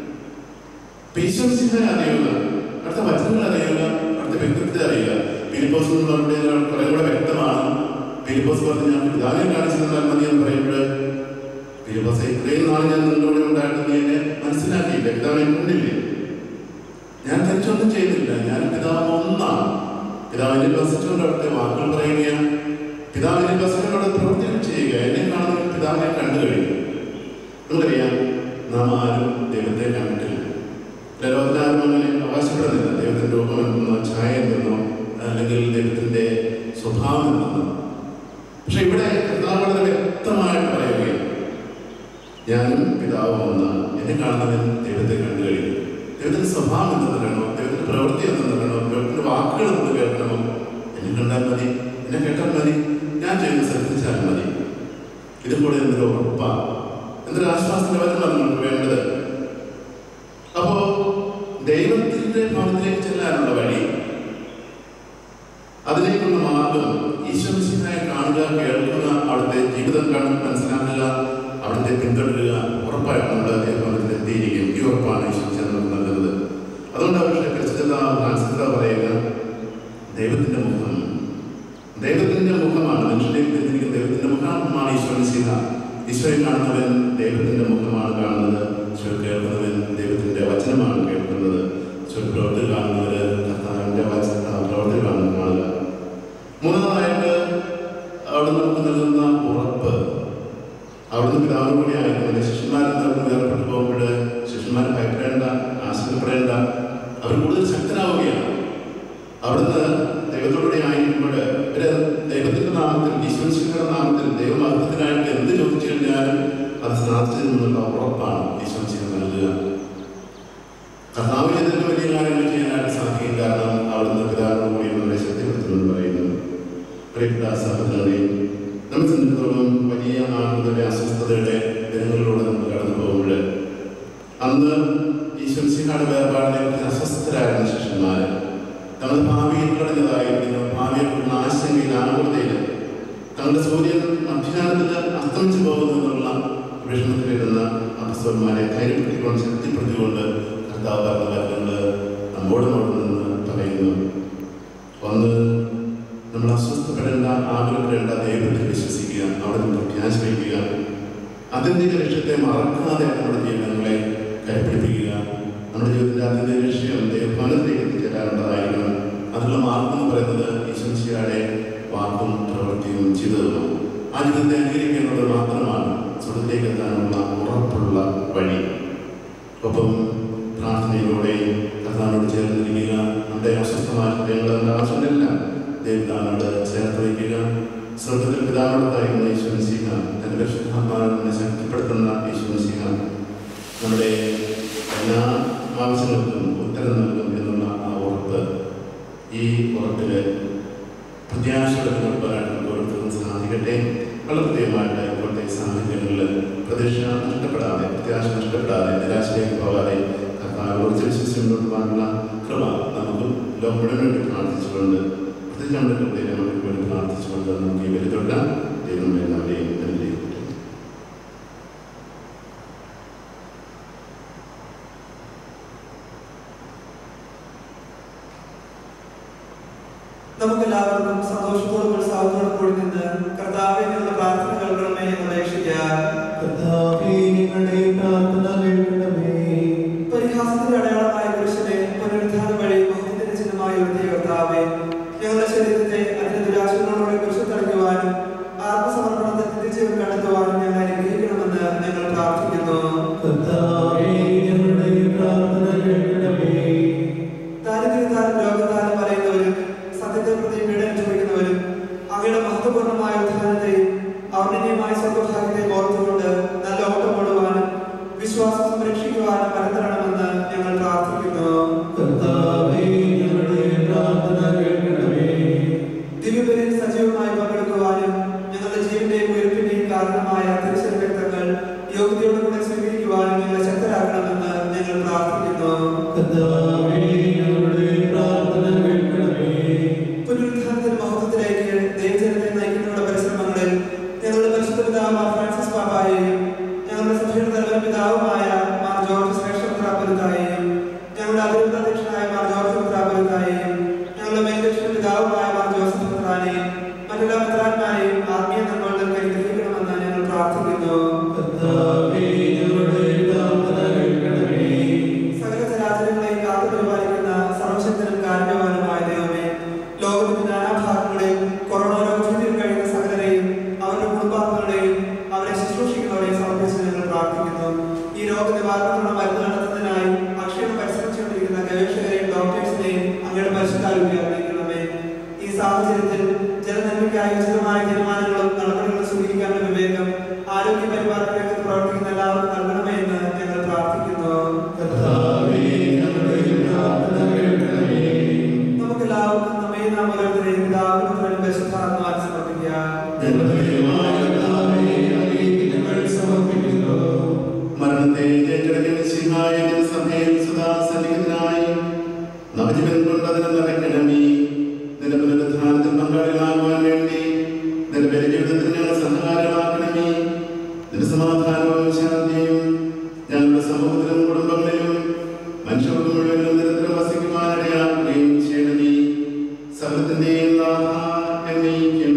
ഈശ്വരസിനെ അറിയുക, അടുത്ത വചനങ്ങൾ അറിയുക, അടുത്ത വ്യക്തിത്വത്തെ അറിയുക. ഫിലിപ്പോസ് എന്ന് പറഞ്ഞാൽ കുറെ കൂടെ വ്യക്തമാണ്. ഫിലിപ്പോസ് പറഞ്ഞ് ഞാൻ പിതാവിനെ കാണിച്ചു തന്നാൽ മതി എന്ന് പറയുമ്പോൾ ഫിലിപ്പോസ് ഇത്രയും നാൾ ഞാൻ നിന്നോടെ ഉണ്ടായിട്ട് നീ എന്നെ മനസ്സിലാക്കിയില്ല, പിതാവിനെ കൊണ്ടില്ലേ, ഞാൻ തെറ്റൊന്നും ചെയ്യുന്നില്ല, ഞാൻ പിതാവ് ഒന്നാണ്. പിതാവിനെ വസിച്ചുകൊണ്ട് അവിടുത്തെ വാക്കുകൾ പറയുകയാണ്, പിതാവിനെ വസിച്ചുകൊണ്ട് പ്രവർത്തികൾ ചെയ്യുക, എന്നെ കാണുന്ന പിതാവിനെ കണ്ടു കഴിയും. നമുക്കറിയാം, നാം ആരും ദൈവത്തെ കണ്ടിട്ടില്ല. ലോകത്തിലാരും അങ്ങനെ അവകാശപ്പെടുന്നില്ല ദൈവത്തിന്റെ രൂപം എന്തെന്നോ ഛായ എന്തെന്നോ അല്ലെങ്കിൽ ദൈവത്തിന്റെ സ്വഭാവം എന്തെന്നോ. പക്ഷെ ഇവിടെ കർത്താവ് വളരെ വ്യക്തമായിട്ട് പറയുകയാണ്, ഞാനും പിതാവും ഒന്നാണ്, എന്നെ കാണുന്നവൻ ദൈവത്തെ കണ്ടു കഴിയും. ദൈവത്തിന്റെ സ്വഭാവം എന്തെന്ന് വേണോ, ദൈവത്തിന്റെ പ്രവൃത്തി എന്തെന്ന് വേണോ, ദൈവത്തിന്റെ വാക്കുകൾ എന്ത് കേൾക്കണമോ, എന്നെ കണ്ടാൽ മതി, എന്നെ കേട്ടാൽ മതി, ഞാൻ ചെയ്യുന്ന ശ്രദ്ധിച്ചാൽ മതി. ഇതിൽ കൂടെ എന്തൊരു ഉറപ്പാണ്, എന്തൊരു ആശ്വാസത്തിന്റെ വചനമാണ് നമുക്ക് വേണ്ടത്. അപ്പോ ദൈവത്തിന്റെ ഭവനത്തിലേക്ക് ചെല്ലാനുള്ള വഴി, അതിലേക്കുള്ള മാർഗം ഈശ്വരസിനായി കാണുക, കേൾക്കുക, അവിടുത്തെ ജീവിതം കണ്ട് മനസ്സിലാക്കുക, അവിടുത്തെ പിന്തുടരുക. ഉറപ്പായിട്ട് നമ്മുടെ ദൈവഭവനത്തിൽ എത്തിയിരിക്കും. ഈ ഉറപ്പാണ് ഈശ്വരൻ നമുക്ക് നൽകുന്നത്. അതുകൊണ്ട് അവരുടെ പരിശുദ്ധത പറയുക, ദൈവത്തിന്റെ മുഖം, ദൈവത്തിന്റെ മുഖമാണ് മനുഷ്യലേക്ക് തിരിഞ്ഞിരിക്കുന്ന ദൈവത്തിന്റെ മുഖമാണ് ഈശ്വരസിന. ഈശ്വരൻ കാണുന്നവൻ ദൈവത്തിന്റെ മുഖമാണ് കാണുന്നത്, ഈശ്വരൻ കേൾക്കുന്നവൻ ദൈവത്തിന്റെ വചനമാണ് കേൾക്കുന്നത്. ഈശ്വരൻ പ്രവൃത്തി കാണുന്നവര് കർത്താവിന്റെ പ്രവൃത്തി കാണുക. മൂന്നാമതായിട്ട് അവിടുന്ന് നമുക്ക് നൽകുന്ന ഉറപ്പ്, അവിടുന്ന് പിതാവിനും കൂടി ആയിരിക്കും. ശിഷ്യന്മാരിൽ നിന്ന് വേർപെട്ടു പോകുമ്പോൾ ശിഷ്യന്മാർ ഭയപ്പെടേണ്ട, ആശ്ചര്യപ്പെടേണ്ട, അവർ കൂടുതൽ ശക്തരാവുകയാണ്. അവിടുന്ന് ദൈവത്തോടുകൂടി ആയിരിക്കുമ്പോൾ ഇവര് ദൈവത്തിന്റെ നാമത്തിൽ, ഈശ്വരന്റെ നാമത്തിൽ ദൈവമഹത്വത്തിനായിട്ട് എന്ത് ചോദിച്ചു കഴിഞ്ഞാലും അത് സാധിച്ചു എന്നുള്ള ഉറപ്പാണ് ഈശ്വരൻ നൽകുക. കർത്താവിന് ഇതിന്റെ വലിയ കാര്യങ്ങൾ ചെയ്യാനായിട്ട് സാധിക്കും. കാരണം അവിടുന്ന് പിതാവിനോട് കൂടി നമ്മളെ ശക്തിപ്പെടുത്തുമെന്ന് പറയുന്നു. പ്രിയപ്പെട്ട സഹോദരങ്ങളെ, നമ്മെ സംബന്ധിച്ചിടത്തോളം വലിയ ആകുലതയുടെ അസ്വസ്ഥതയുടെ ദിനങ്ങളിലൂടെ നമ്മൾ കടന്നു പോകുമ്പോൾ, അന്ന് ഈശ്വരസിനാട് വേർപാടിനെ കുറിച്ച് അസ്വസ്ഥരായിരുന്ന ശിഷ്യന്മാർ തങ്ങളുടെ ഭാവിയിൽ കളഞ്ഞതായിരിക്കുന്നു. ഭാവിയെക്കുറിച്ചുള്ള ആശങ്കയിൽ, ആകുലതയിൽ, തങ്ങളുടെ സൂര്യൻ അധ്യാനത്തിൽ അസ്തമിച്ചു പോകുന്നതിനുള്ള വിഷമത്തിലിരുന്ന അപ്പസ്തലന്മാരെ ധൈര്യപ്പെടുത്തിക്കൊണ്ട്, ശക്തിപ്പെടുത്തിക്കൊണ്ട് കർത്താവ് പറഞ്ഞ കാര്യങ്ങൾ നമ്മോട് നിന്ന് പറയുന്നു. ഒന്ന്, നമ്മൾ അസ്വസ്ഥപ്പെടേണ്ട, ആകുലപ്പെടേണ്ട, ദൈവത്തിൽ വിശ്വസിക്കുക, അവിടെ നിന്ന് പ്രത്യാശ വയ്ക്കുക, ആത്യന്തിക ലക്ഷ്യത്തെ മറക്കാതെ നമ്മുടെ ജീവിതങ്ങളെ കൈപ്പിടിപ്പിക്കുക. നമ്മുടെ ജീവിതത്തിന്റെ ആത്യന്തിക ലക്ഷ്യം ദൈവഭവനത്തിലേക്ക് എത്തിച്ചേരാനുള്ളതായിരിക്കണം. അതിനുള്ള മാർഗം എന്ന് പറയുന്നത് ഈശ്വരയുടെ വാക്കും പ്രവൃത്തിയും ചെയ്തതുമാണ്. ആ ജീവിതത്തെ അനുകരിക്കുന്നത് മാത്രമാണ് സ്വർഗ്ഗത്തിലേക്ക് എത്താനുള്ള ഉറപ്പുള്ള വഴി. ഒപ്പം പ്രാർത്ഥനയിലൂടെയും കർത്താവിനോട് ചേർന്നിരിക്കുക. നമ്മുടെ അസ്വസ്ഥമായ ഹൃദയങ്ങളുടെ ആവശ്യമെല്ലാം ദൈവത്താനോട് ചേർത്ത് വയ്ക്കുക. സ്വർഗ്ഗത്തിൽ പിതാവിനോടത്തായിരുന്ന ഈശ്വരസിഹ, തന്റെ പരിശുദ്ധാത്മാവിനെ ശക്തിപ്പെടുത്തുന്ന ഈശ്വരസിഹ നമ്മുടെ എല്ലാ ആവശ്യങ്ങൾക്കും ഉത്തരം നൽകും എന്നുള്ള ആ ഉറപ്പ്, ഈ ഉറപ്പില് പ്രത്യാശയുടെ മുന്നോട്ടുവരാനായിട്ട് ഓരോരുത്തർക്കും സാധിക്കട്ടെ. വളരെ പ്രത്യേകമായിട്ട് ഇപ്പോഴത്തെ സാഹചര്യങ്ങളിൽ പ്രതീക്ഷ നഷ്ടപ്പെടാതെ, പ്രത്യാശ നഷ്ടപ്പെടാതെ, നിരാശയിലേക്ക് പോകാതെ ഉറച്ച് വിശ്വസിച്ച് മുന്നോട്ട് പോകാനുള്ള കൃപ നമുക്കും ലോകം മുഴുവൻ വേണ്ടി പ്രാർത്ഥിച്ചുകൊണ്ട്, പ്രത്യേകിച്ച് നമ്മുടെ ഹൃദയം നമുക്ക് വേണ്ടി പ്രാർത്ഥിച്ചുകൊണ്ട് നമുക്ക് ഈ വരി തുടരാം. ദൈവം എല്ലാവരെയും അനുഗ്രഹിക്കട്ടെ. നമുക്കെല്ലാവർക്കും സന്തോഷത്തോടും ഉത്സാഹത്തോടും കൂടി നിന്ന് കർത്താവിനുള്ള പ്രാർത്ഥനകൾ അപേക്ഷിക്കാം. പരിഹാസത്തിന്റെ അടയാളമായ പുരുഷനെ പുനരുദ്ധാനം വഴി മഹത്വത്തിന്റെ ചിഹ്നമായി ഉയർത്തിയ കർത്താവേ, ഞങ്ങളുടെ ശരീരത്തെ മഹത്വപൂർണ്ണമായ ഉത്ഥാനത്തെയും ഔന്നത്യമായ സ്വർഗഭാഗ്യത്തെ ഓർത്തുകൊണ്ട് നല്ല ഓട്ടം ഓടുവാനും വിശ്വാസം സംരക്ഷിക്കുവാനും പരത്തരണമെന്ന് ഞങ്ങൾ പ്രാർത്ഥിക്കുന്നു. ദിവ്യബലിയിൽ സജീവമായി പങ്കെടുക്കുവാനും ഞങ്ങളുടെ ജീവന്റെയും ഉയർപ്പിന്റെയും കാരണമായ തിരുശരീര രക്തങ്ങൾ യോഗ്യതയോടുകൂടെ സ്വീകരിക്കുവാനും ഞങ്ങളെ ശക്തരാക്കണമെന്ന് ഞങ്ങൾ പ്രാർത്ഥിക്കുന്നു. പുനരുത്ഥാനത്തിന്റെ മഹത്വത്തിലേക്ക് ദൈവജനത്തെ നയിക്കുന്നതിനുള്ള പരിശ്രമങ്ങളിൽ ഞങ്ങളുടെ പരിശുദ്ധ പിതാവായ ഫ്രാൻസിസ് പാപ്പായെയും ഞങ്ങളുടെ സഭയുടെ തലവൻ പിതാവുമായ മാർ ജോർജ് ശ്രേഷ്ഠ മെത്രാപ്പൊലീത്തായെയും ഞങ്ങളുടെ അതിരൂപത അധ്യക്ഷനായ മാർ ജോർജ് മെത്രാപ്പൊലീത്തായെയും ഞങ്ങളുടെ മേലധ്യക്ഷ പിതാവുമായ മാർ ജോസഫ് മെത്രാനെയും മറ്റെല്ലാ മെത്രാന്മാരെയും ആത്മീയ നന്മകളിൽ ഗ്രഹിക്കണമെന്ന് ഞങ്ങൾ പ്രാർത്ഥിക്കുന്നു. സകല ചരാചരങ്ങളെയും കാത്തുപരിപാലിക്കുന്ന സർവശക്തനും കാരുണ്യവാനുമായ ദൈവമേ, ലോകത്തിന്റെ നാനാഭാഗങ്ങളെയും കൊറോണ രോഗത്തിൽ കഴിയുന്ന സകലരെയും അവരുടെ കുടുംബാംഗങ്ങളെയും അവരെ ശുശ്രൂഷിക്കുന്നവരെയും സമർപ്പിച്ച് ഞങ്ങൾ പ്രാർത്ഥിക്കുന്നു. ഈ രോഗനിവാരണത്തിനുള്ള മരുന്ന് നടത്തുന്നതിനായി അക്ഷയം പരിശ്രമിച്ചുകൊണ്ടിരിക്കുന്ന ഗവേഷകരെയും ഡോക്ടേഴ്സിനെയും അങ്ങയുടെ പരിശുദ്ധാരോഗ്യം അറിയിക്കണമേ. ഈ സാഹചര്യത്തിൽ ജനനന്മയ്ക്കായി ഉചിതമായ തീരുമാനങ്ങളും നടപടികളും സ്വീകരിക്കാനുള്ള വിവേകം ആരോഗ്യ പരിപാലന രംഗത്ത് പ്രവർത്തിക്കുന്ന എല്ലാവർക്കും നൽകണമേ എന്ന് ഞങ്ങൾ പ്രാർത്ഥിക്കുന്നു. നമുക്കെല്ലാവർക്കും നമ്മെ നാം ഓരോരുത്തരെയും പിതാവിനും പരിശുദ്ധാത്മാവിനും സമർപ്പിക്കാം. മരണത്തെ ഏറ്റെടുക്കുന്ന ശിഹായ സഭയിൽ സുധാസന്നിഹിതനായി നവജീവൻ കൊണ്ട് അതിനെ നിറയ്ക്കണമേ. നിന്റെ പുനരുദ്ധാനത്തിൽ പങ്കാളികളാകുവാൻ വേണ്ടി നിന്റെ ബലിജീവിതത്തിൽ ഞങ്ങൾ സഹായമാക്കണമേ. നിന്റെ സമാധാനവും ശാന്തിയും ഞങ്ങളുടെ സമൂഹത്തിലും കുടുംബങ്ങളിലും മനുഷ്യർക്ക് മുഴുവനും നിരന്തരം വസിക്കുവാനിടയാക്കുകയും ചെയ്യണമേ. സകലത്തിന്റെയും നാഥ എന്നേക്കും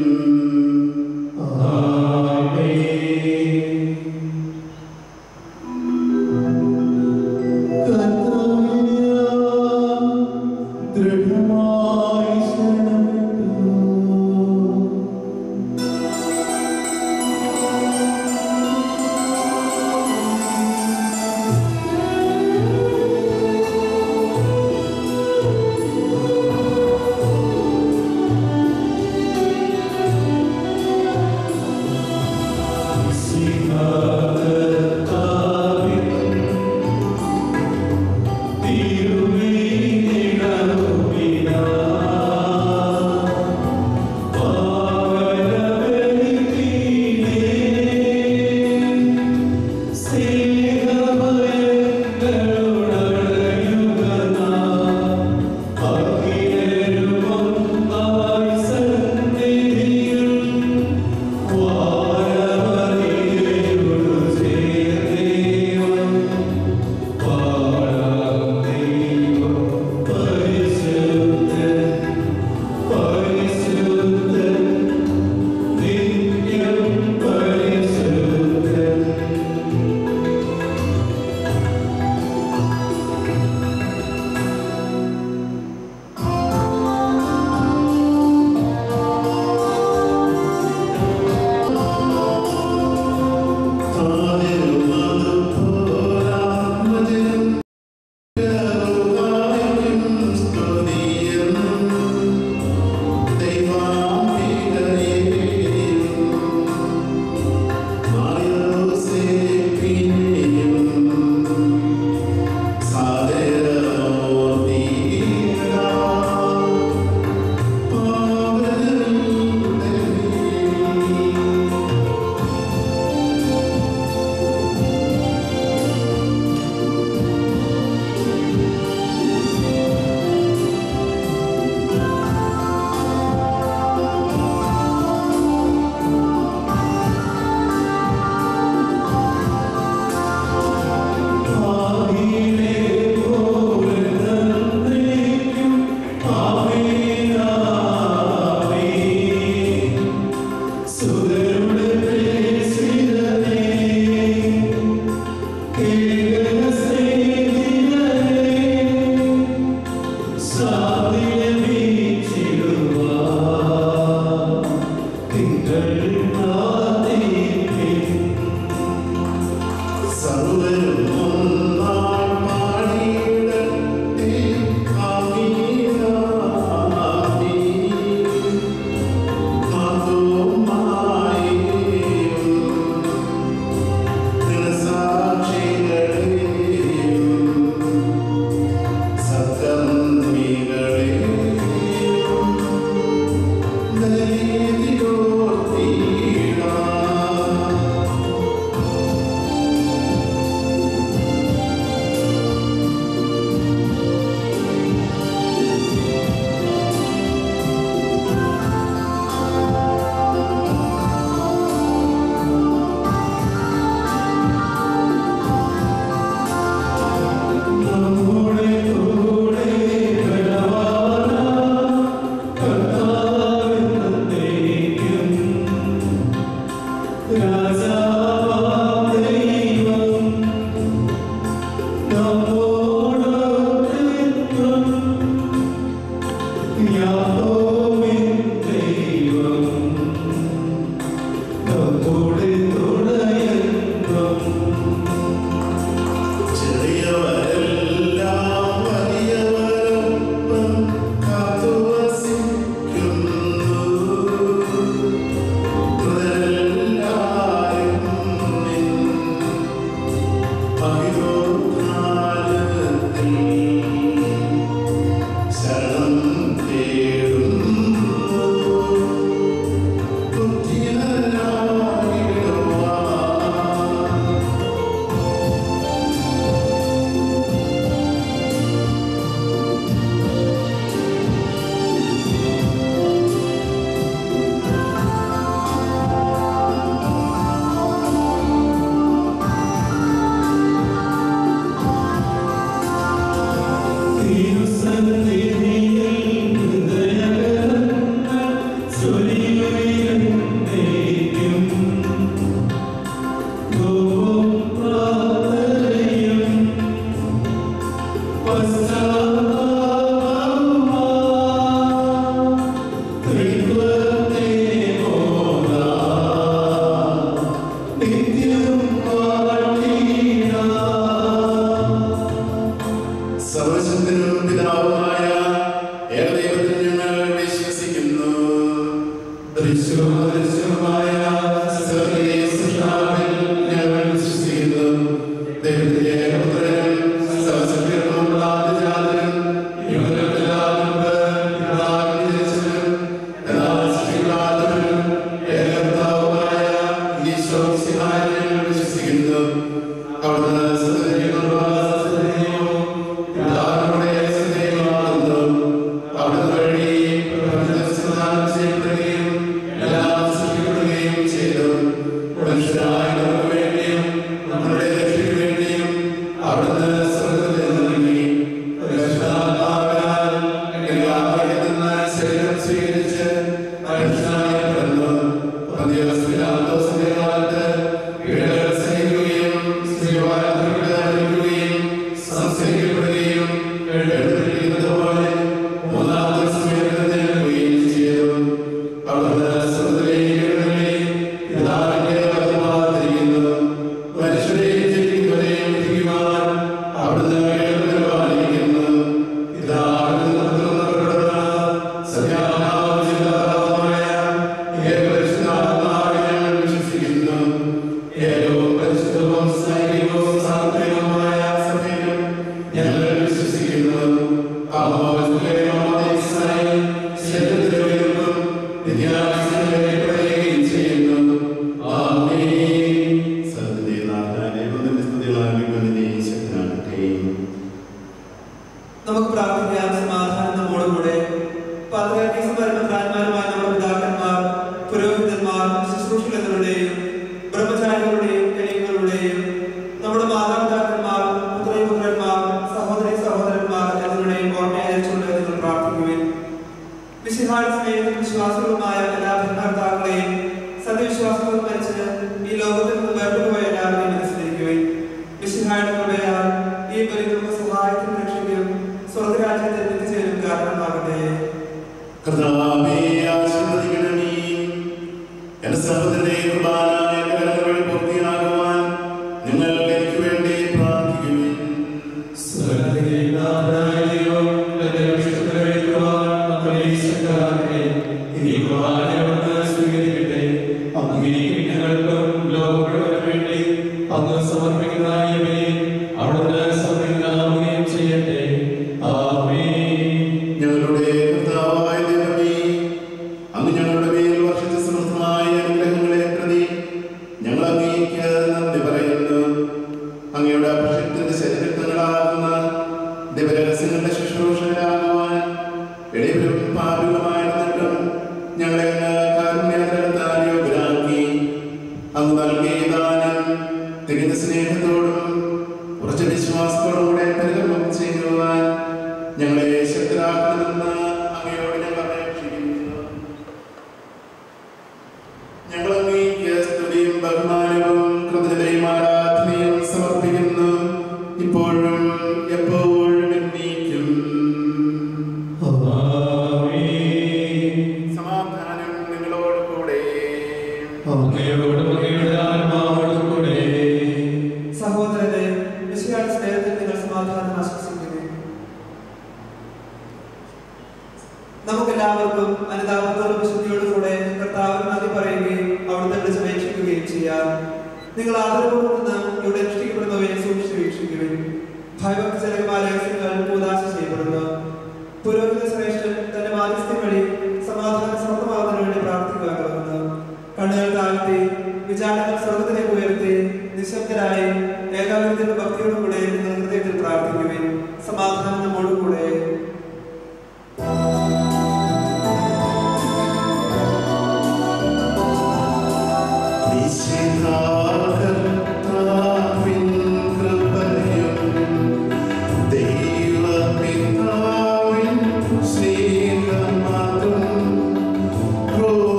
Oh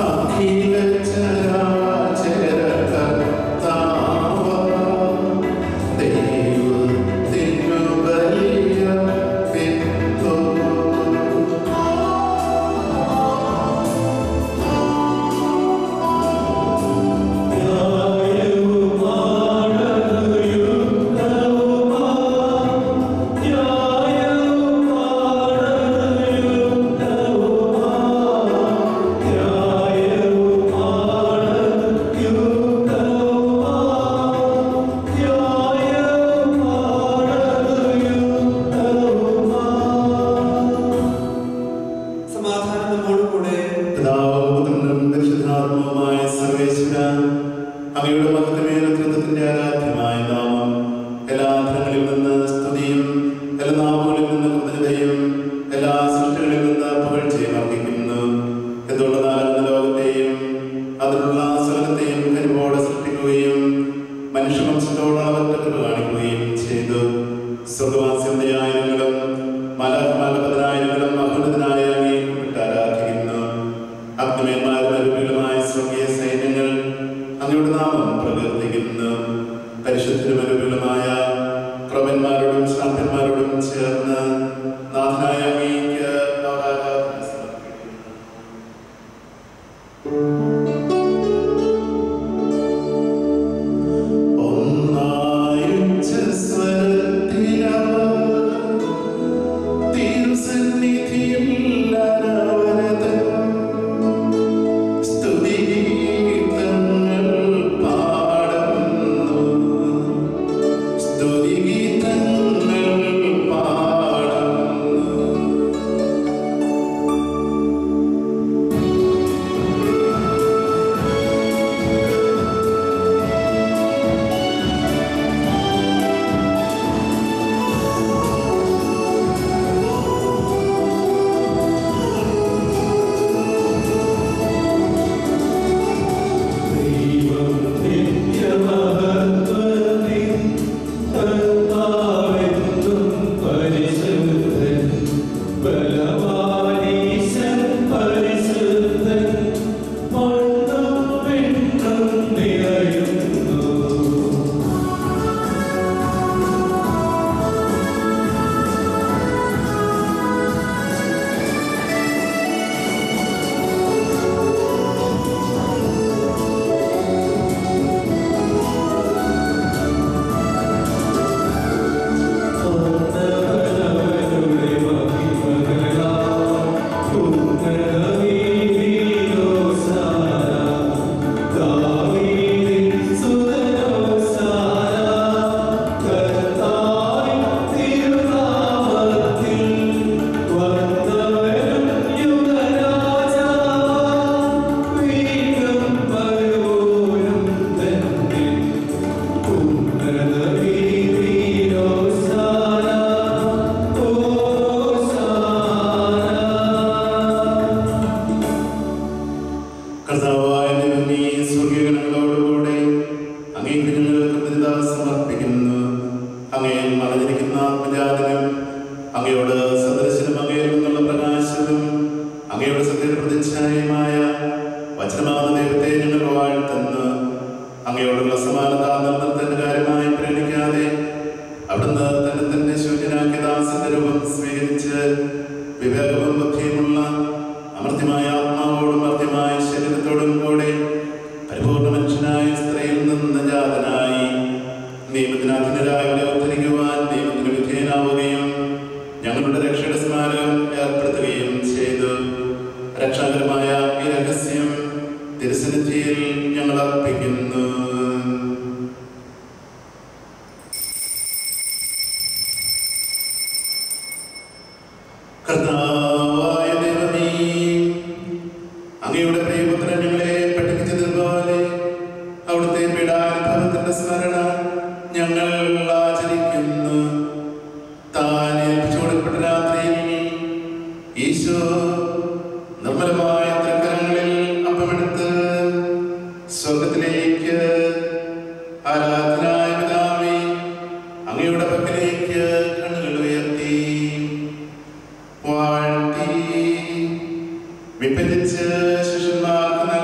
വിഭജിച്ച് ശിഷ്യന്മാർക്ക്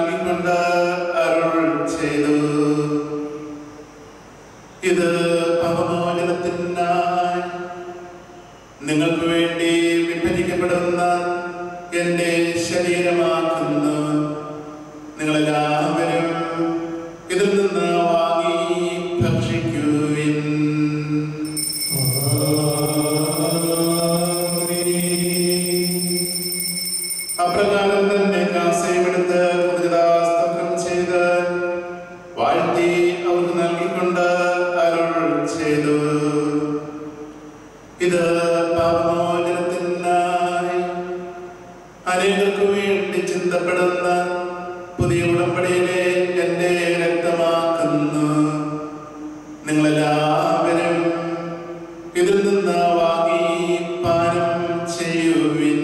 പുതിയ ഉടമ്പടിയിലെ എൻ്റെ രക്തമാക്കുന്നു. നിങ്ങളെല്ലാവരും ഇതിൽ നിന്ന് വാങ്ങി പാനം ചെയ്യുവിൻ.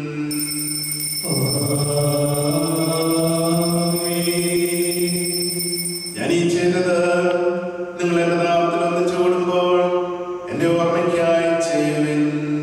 ഞാൻ ഈ ചെയ്തത് നിങ്ങൾ എൻ്റെ നാമത്തിൽ ഒന്നിച്ചു കൂടുമ്പോൾ എൻ്റെ ഓർമ്മയ്ക്കായി ചെയ്യുവിൻ.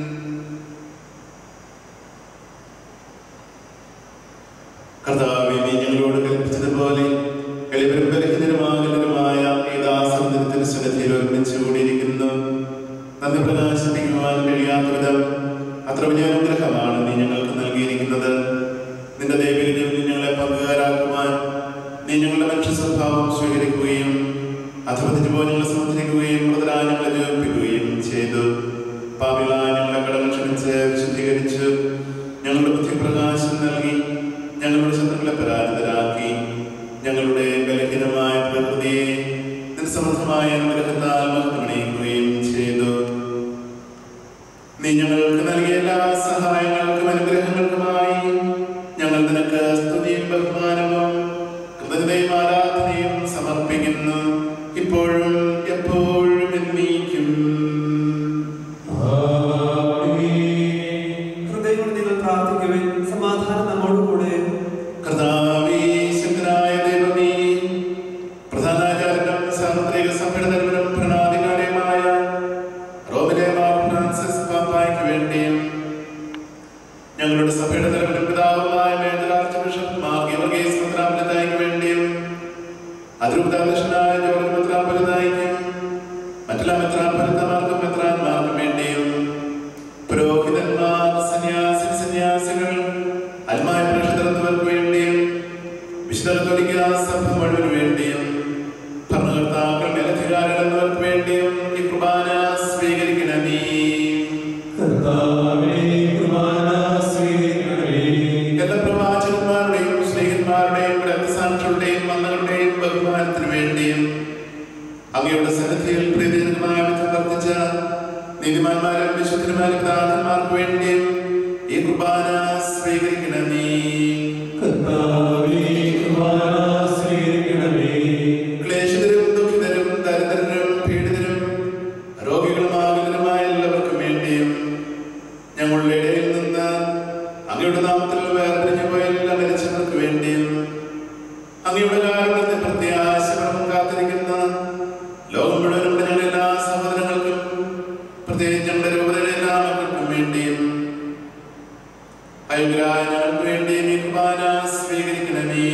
കർത്താവേ, നീ ഞങ്ങളോട് കൽപ്പിച്ചതുപോലെ എളിവരും ബലഹീനരുമായ ഈ ദാസദിനത്തിന് സന്നിധിയിൽ ഒരുമിച്ച് കൂടിയിരിക്കുന്നു. നന്ദി പ്രകാശിപ്പിക്കുവാൻ കഴിയാത്ത വിധം അത്ര വലിയ അനുഗ്രഹമാണ് നീ ഞങ്ങൾക്ക് നൽകിയിരിക്കുന്നത്. നിന്റെ ദൈവത്തിൽ ഞങ്ങളെ പങ്കുകാരാക്കുവാൻ നീ ഞങ്ങളുടെ മനുഷ്യ സ്വഭാവം സ്വീകരിക്കുകയും അധപതിച്ചു പോയി ഞങ്ങളെ സമർപ്പിക്കുകയും മൃതരായി ഞങ്ങളെ ജീവിപ്പിക്കുകയും ചെയ്തു. പാപികളായ ഞങ്ങളെ കടങ്ങൾ ക്ഷണിച്ച് വിശുദ്ധീകരിച്ചു ഞങ്ങളുടെ ബുദ്ധിപ്രകാശം നൽകി ഞങ്ങളുടെ ശത്രുക്കളെ പരാജിതരാക്കി ഞങ്ങളുടെ ബലഹീനമായ പ്രകൃതിയെ നിസ്സമൃദ്ധമായ അനുഗ്രഹത്താൽ മഹത്വമണിയിക്കുകയും ചെയ്തു. നീ ഞങ്ങൾക്ക് നൽകിയ എല്ലാ സഹായങ്ങൾക്കും അനുഗ്രഹങ്ങൾക്കുമായി ഞങ്ങൾ നിനക്ക് സ്തുതിയും ബഹുമാനവും കൃതജ്ഞതയും ആരാധനയും സമർപ്പിക്കുന്നു, ഇപ്പോഴും എപ്പോഴും എന്നേക്കും. ഹൃദയം നിങ്ങൾ പ്രാർത്ഥിക്കുവിൻ. സമാധാനം നമ്മോടുകൂടെ. കർത്താവേ, ശക്തനായ ദൈവമേ, പ്രധാനാചാര്യനും സാർവത്രിക സഭയുടെ തലവനും ഭരണാധികാരിയുമായ റോമിലെ മാർ ഫ്രാൻസിസ് പാപ്പായ്ക്ക് വേണ്ടിയും ഞങ്ങളുടെ സഭയുടെ തലവനും പിതാവുമായ major archbishop Mar Geevarghese മെത്രാപ്പൊലീത്തായ്ക്ക് വേണ്ടിയും അതിരൂപതാധ്യക്ഷനായ ജോർജ് മെത്രാപ്പൊലീത്തായ്ക്കും മറ്റെല്ലാ മെത്രാപ്പൊലീത്തമാർക്കും മെത്രാന്മാർക്കും വേണ്ടിയും പുരോഹിതന്മാർ, സന്യാസികൾ, അൽമായ പ്രേക്ഷിതർ എന്നിവർക്ക് വേണ്ടിയും വിശുദ്ധ കത്തോലിക്ക സഭ മുഴുവന് വേണ്ടിയും ഭരണകർത്താക്കൾ, മേലധികാരികൾ എന്നിവർക്ക് വേണ്ടിയും ഈ കുർബാന സ്വീകരിക്കണമേ. എല്ലാ പ്രവാചകന്മാരുടെയും സ്നേഹിതന്മാരുടെയും രക്തസാക്ഷികളുടെയും മന്ദങ്ങളുടെയും ബഹുമാനത്തിനു വേണ്ടിയും അങ്ങയുടെ സന്നിധിയിൽ പ്രീതിജനകമായ വിധം വർദ്ധിച്ച നീതിമാന്മാരും വിശുദ്ധന്മാരും പ്രാർത്ഥന്മാർക്ക് വേണ്ടിയും ഈ കുർബാന സ്വീകരിക്കണമേ. ക്ലേശിതരും ദുഃഖിതരും ദരിദ്രരും പീഡിതരും രോഗികളുമാകുലരുമായ എല്ലാവർക്കും വേണ്ടിയും ഞങ്ങളുടെ ഇടയിൽ നിന്ന് അങ്ങയുടെ നാമത്തിൽ വേർപിരിഞ്ഞു പോയ എല്ലാ മരിച്ചവർക്ക് വേണ്ടിയും അങ്ങയുടെ കാരുണ്യത്തെ പ്രത്യാശപരം കാത്തിരിക്കുന്ന ലോകം മുഴുവനുള്ള ഞങ്ങളുടെ എല്ലാ സഹോദരങ്ങൾക്കും പ്രത്യേകിച്ച് ഞങ്ങളുടെ രൂപതയുടെ എല്ലാ മക്കൾക്കും വേണ്ടിയും അയോഗ്യരായ ഞങ്ങൾക്ക് വേണ്ടിയും ഈ കുർബാന സ്വീകരിക്കണമേ.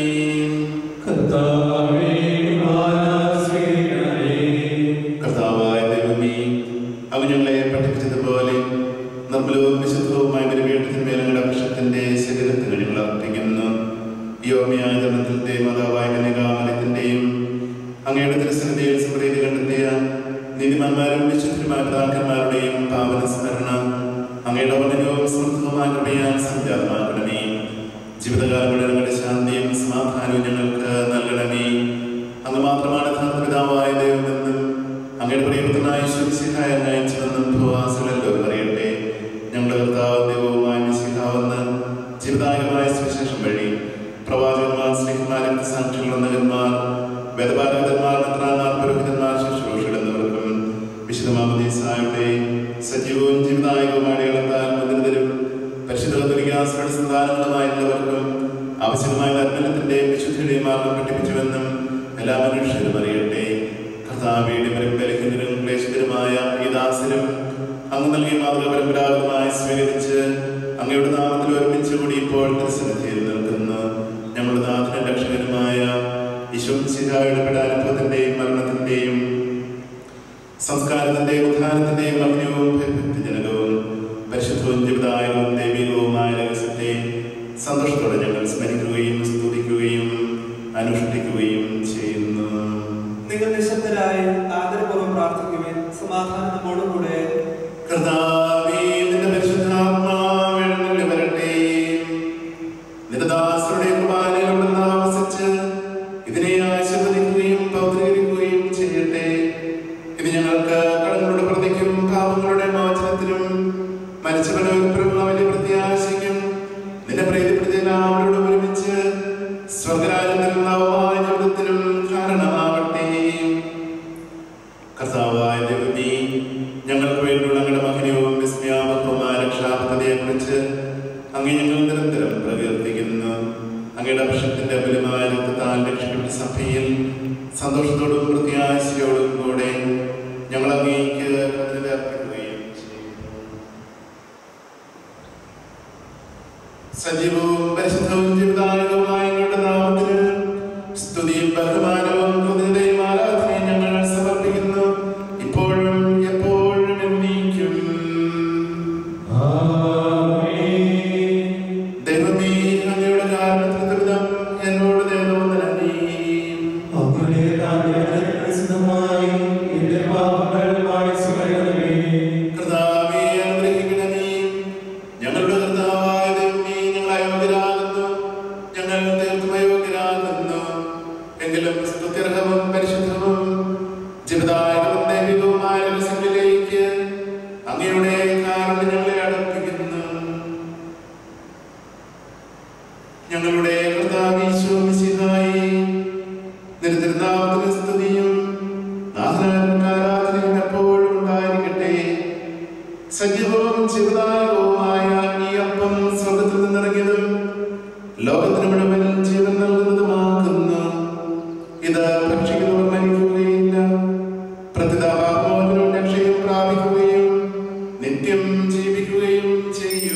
കർത്താവായ ദൈവമേ, അങ്ങ് ഞങ്ങളെ പഠിപ്പിച്ചതുപോലെ നിർമ്മലവും വിശുദ്ധവുമായ ബലിപീഠത്തിന്മേൽ ഞങ്ങളുടെ വൃക്ഷത്തിന്റെ ശരീരത്തിന് ഞങ്ങൾ അർപ്പിക്കുന്നു. ഈ ഓർമ്മയാചരണത്തിന്റെ മാതാവായ കന്യകാമറിയത്തിന്റെയും അങ്ങയുടെ തിരുസന്നിധിയിൽ സ്മൃതി കണ്ടെത്തിയ നീതിമാന്മാരും വിശുദ്ധരുമായ പിതാക്കന്മാരുടെയും പാവന സ്മരണ അങ്ങയുടെ വർണ്ണനവും സമൃദ്ധവുമായ കൃപയാൽ സംജാതമാക്കണമേ. ജീവിതകാലം മുഴുവൻ ഞങ്ങളുടെ ശാന്തിയും സമാധാനവും ഞങ്ങൾക്ക് നൽകണമേ. അങ്ങ് മാത്രമാണ് യഥാർത്ഥ പിതാവായ ദൈവമെന്നും അങ്ങയുടെ പ്രിയപുത്രനായ ഈശോമിശിഹായെ അങ്ങ് അയച്ചുവെന്നും ഭൂവാസികളെല്ലാവരും അറിയട്ടെ. ഞങ്ങളുടെ കർത്താവ് ദൈവവുമായ മിശിഹാവെന്ന് ജീവിതായകമായ സുവിശേഷം വഴി പ്രവാചകന്മാർ, സ്നേഹിതന്മാർ, രക്തസാക്ഷികൾ, നഗന്മാർ, വേദപാരകന്മാർ, മെത്രാന്മാർ, പുരോഹിതന്മാർ, ശുശ്രൂഷകർ എന്നിവർക്കും വിശുദ്ധ മാമോദീസായുടെ സജീവവും ജീവിതായകവുമായ അടയാളത്താൽ മുദ്രിതരും പരിശുദ്ധ കത്തോലിക്ക സഭയുടെ സന്താനങ്ങളുമായ എല്ലാവർക്കും ആവശ്യമായ നിർമ്മലത്തിന്റെയും വിശുദ്ധിയുടെയും മാർഗം പഠിപ്പിച്ചുവെന്നും എല്ലാ മനുഷ്യരും അറിയട്ടെ. കർത്താവിയുടെ ബലഹീനരും ക്ലേശിതരുമായ ഈ ദാസരും അങ്ങ് നൽകിയ മാതൃക പരമ്പരാഗതമായി സ്വീകരിച്ച് അങ്ങയുടെ നാമത്തിൽ ഒരുമിച്ച് കൂടി ഇപ്പോൾ തിരുസന്നിധിയിൽ നിൽക്കുന്നു. ഞങ്ങളുടെ നാഥനും രക്ഷകനുമായ ഈശോമിശിഹായുടെ പീഡാനുഭവത്തിന്റെയും മരണത്തിന്റെയും സംസ്കാരത്തിന്റെയും ഉദ്ധാനത്തിന്റെയും മഗ്നവും ഭക്തിജനകവും പരിശുദ്ധവും ജീവിതായകവും ദൈവികവുമായ രഹസ്യത്തെ സന്തോഷത്തോടെ ഞങ്ങൾ സ്മരിക്കുകയും സ്തുതിക്കുകയും അനുഷ്ഠിക്കുകയും ചെയ്യുന്നു. നിങ്ങൾ നിശബ്ദരായി ആദരപൂർവ്വം പ്രാർത്ഥിക്കുവിൻ. സമാധാനം നമ്മോടുകൂടെ. കർത്താവേ, നിന്റെ പരിശുദ്ധാത്മാവ് എഴുന്നള്ളി വരട്ടെ. നിന്റെ ദാസരുടെ കുർബാനയിൽ അവിടുന്ന് ആവസിച്ച് ഇതിനെ ആശീർവദിക്കുകയും പൗത്രീകരിക്കുകയും ചെയ്യട്ടെ. ഇത് ഞങ്ങൾക്ക് കടങ്ങളുടെ പ്രതിക്കും പാപങ്ങൾ സ്വർഗരാജ്യത്തിൽ നവമായ ജീവിതത്തിനും കാരണമാവട്ടെ. കർത്താവായ ദൈവമേ, ഞങ്ങൾക്ക് വേണ്ടിയുള്ള അങ്ങയുടെ മഹനീയവും വിസ്മയാവഹവുമായ രക്ഷാപദ്ധതിയെക്കുറിച്ച് അങ്ങ് ഞങ്ങൾ നിരന്തരം പ്രകീർത്തിക്കുന്നു. അങ്ങയുടെ അഭിഷേകത്തിന്റെ അമൂല്യമായ രക്തത്താൽ രക്ഷപ്പെട്ട സഭയിൽ സന്തോഷത്തോടും പ്രത്യാശയോടും കൂടെ ഞങ്ങൾ അങ്ങേക്ക് അർപ്പിക്കുകയും ചെയ്യുന്നു. സജീവവും പരിശുദ്ധവും ജീവിതാനുഭവമായ ഞങ്ങളുടെ നാമത്തിന് സ്തുതിയും ബഹുമാനവും കൃതജ്ഞതയും ആരാധനയും ഞങ്ങൾ സമർപ്പിക്കുന്നു, ഇപ്പോഴും എപ്പോഴും എന്നേക്കും. ദൈവമേ, അങ്ങയുടെ കാരണത്തിനും എന്നോട് ദൈവോന്നനമേ. കർത്താവേ, അനുഗ്രഹിക്കണമേ. ഞങ്ങളുടെ കർത്താവായ ദൈവമേ, ഞങ്ങൾ അയോഗ്യരാകുന്നു, ഞങ്ങൾ തീർത്തും അയോഗ്യരാകുന്നു. എങ്കിലും സ്തുത്യർഹവും പരിശുദ്ധവും ജീവിതായകവും ദൈവികവുമായ രഹസ്യങ്ങളിലേക്ക് അങ്ങയുടെ കാരണം ഞങ്ങളെ അടുപ്പിക്കുന്നു. ഞങ്ങളുടെ കർത്താവേ ഈശോ മിശിഹായേ, നിന്റെ തിരുനാമത്തിന് സ്തുതിയും നാഥനായ ആരാധനയും എപ്പോഴും ഉണ്ടായിരിക്കട്ടെ. സജീവവും ജീവദായകവുമായ ഈ അപ്പം സ്വർഗത്തിൽ നിന്നിറങ്ങിയതും ലോകത്തിന് മുഴുവൻ ജീവൻ നൽകുന്നതുമാകുന്നു. ഇത് ഭക്ഷിക്കുന്നവർ മരിക്കുകയില്ല, പ്രതിതാപാത്മോചനവും രക്ഷയും പ്രാപിക്കുകയും നിത്യം ജീവിക്കുകയും ചെയ്യും.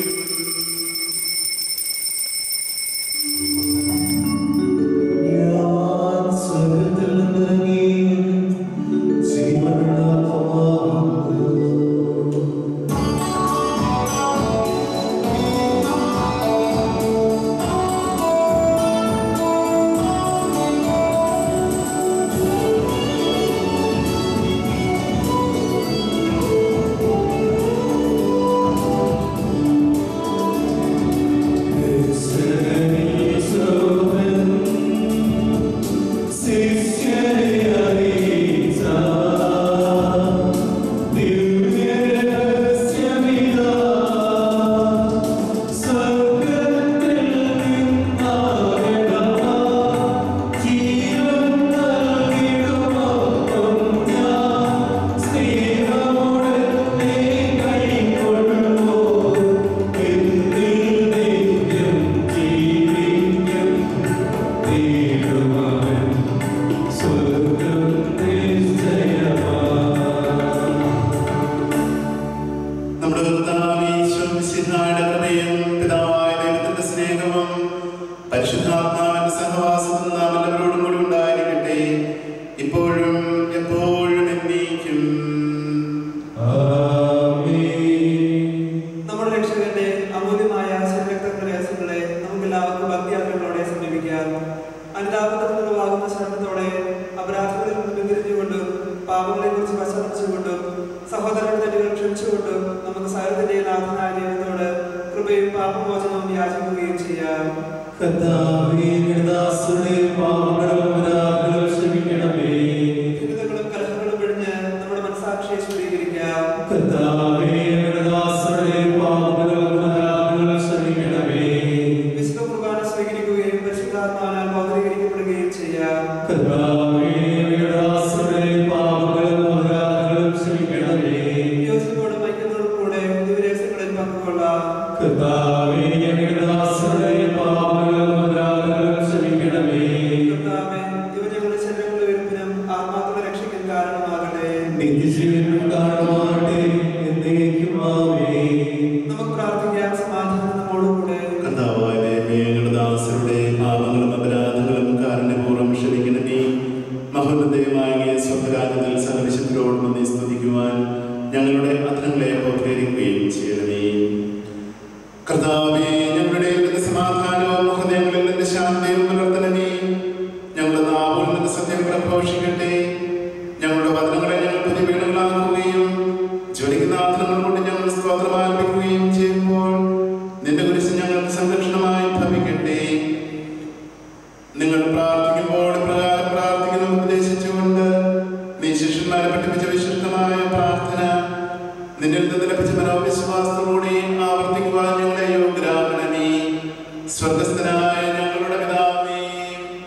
സ്വർഗസ്ഥനായ ഞങ്ങളുടെ പിതാവേ,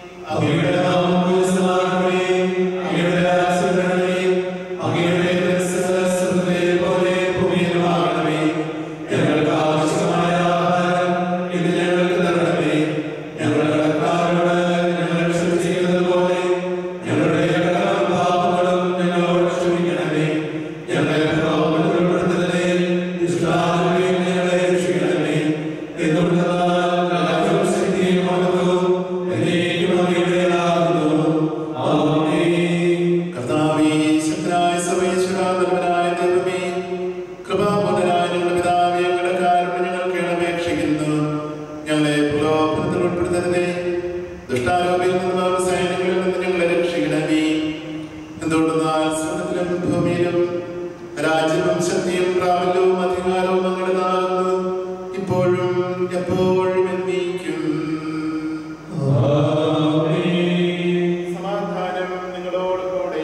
ആരോപിൽ നിന്നും അവരുടെ സൈന്യങ്ങളിൽ നിന്ന് ഞങ്ങളെ രക്ഷിക്കണമേ. എന്തുകൊണ്ടെന്നാൽ സ്വർഗ്ഗത്തിലും ഭൂമിയിലും രാജ്യവും ശക്തിയും പ്രാബല്യവും അധികാരവും അങ്ങയുടേതാകുന്നു, ഇപ്പോഴും എപ്പോഴും എന്നേക്കും. സമാധാനം നിങ്ങളോട് കൂടെ.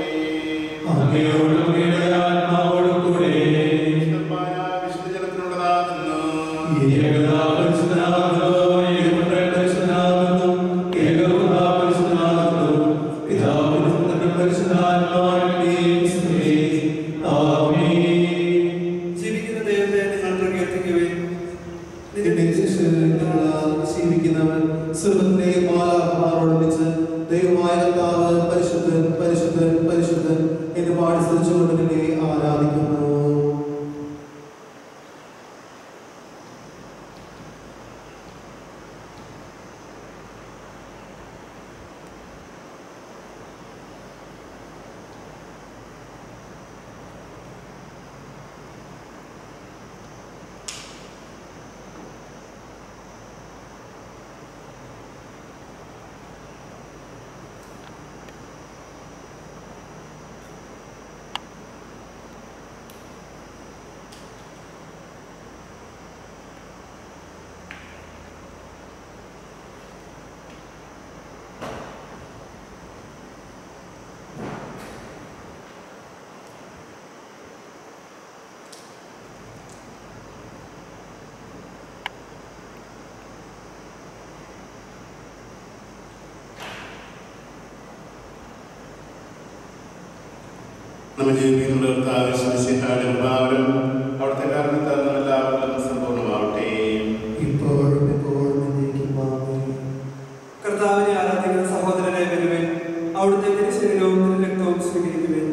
വിശുദ്ധ ജനത്തിനുള്ളതാകുന്നു. ജീവിക്കുന്ന ദൈവത്തെ നിങ്ങൾ പ്രകീർത്തിക്കുവിൻ. ജീവിക്കുന്നവൻ സ്വർഗ്ഗത്തിലെ മാലാഖമാരോടൊന്നിച്ച് ദൈവമായ കർത്താവ് പരിശുദ്ധൻ പരിശുദ്ധൻ പരിശുദ്ധൻ എന്ന് പാടി സ്തുതിച്ചുകൊണ്ട് നിന്നെ ആരാധിക്കുന്നു. നമ്മൾ ജീവിക്കുന്ന എല്ലാവരും അവിടുത്തെ കാരണത്താൽ എല്ലാവരും സമ്പൂർണ്ണമാവട്ടെ. ഇപ്പോഴും എപ്പോഴും എന്നേക്കും ആമേൻ. കർത്താവിനെ ആരാധിക്കുന്ന സഹോദരനെ വരുവിൻ. അവിടുത്തെ തിരുശരീരവും രക്തവും സ്വീകരിക്കുവിൻ.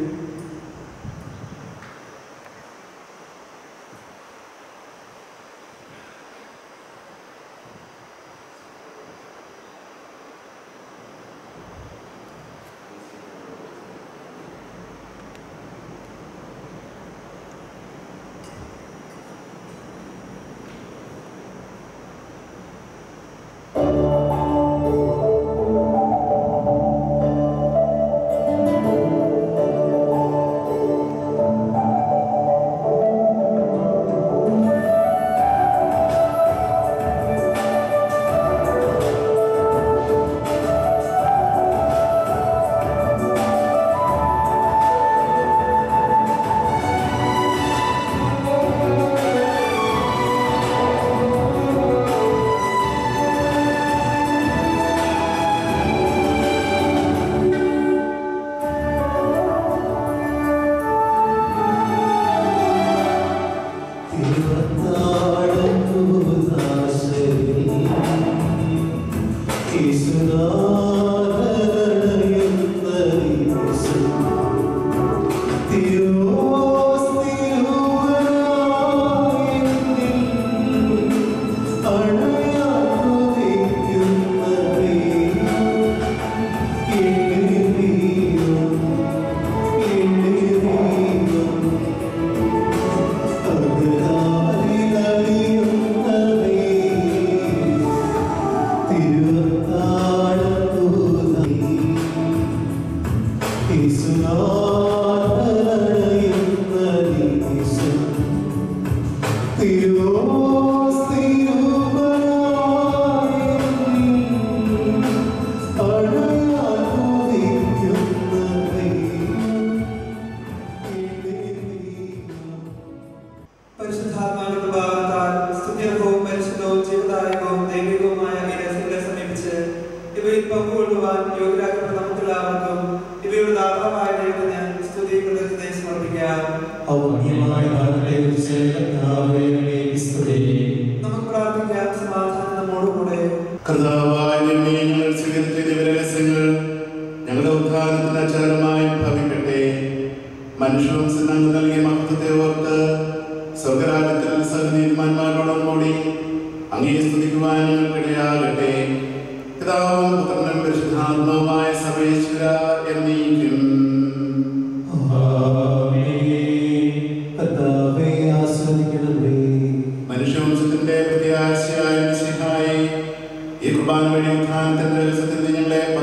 മനുഷ്യവംശത്തിന്റെ പ്രത്യാശയായ മിശിഹായേ, ഈ കുർബാന വഴി ഉത്ഥാനത്തിന്റെ രഹസ്യത്തിൽ നീ ഞങ്ങളെ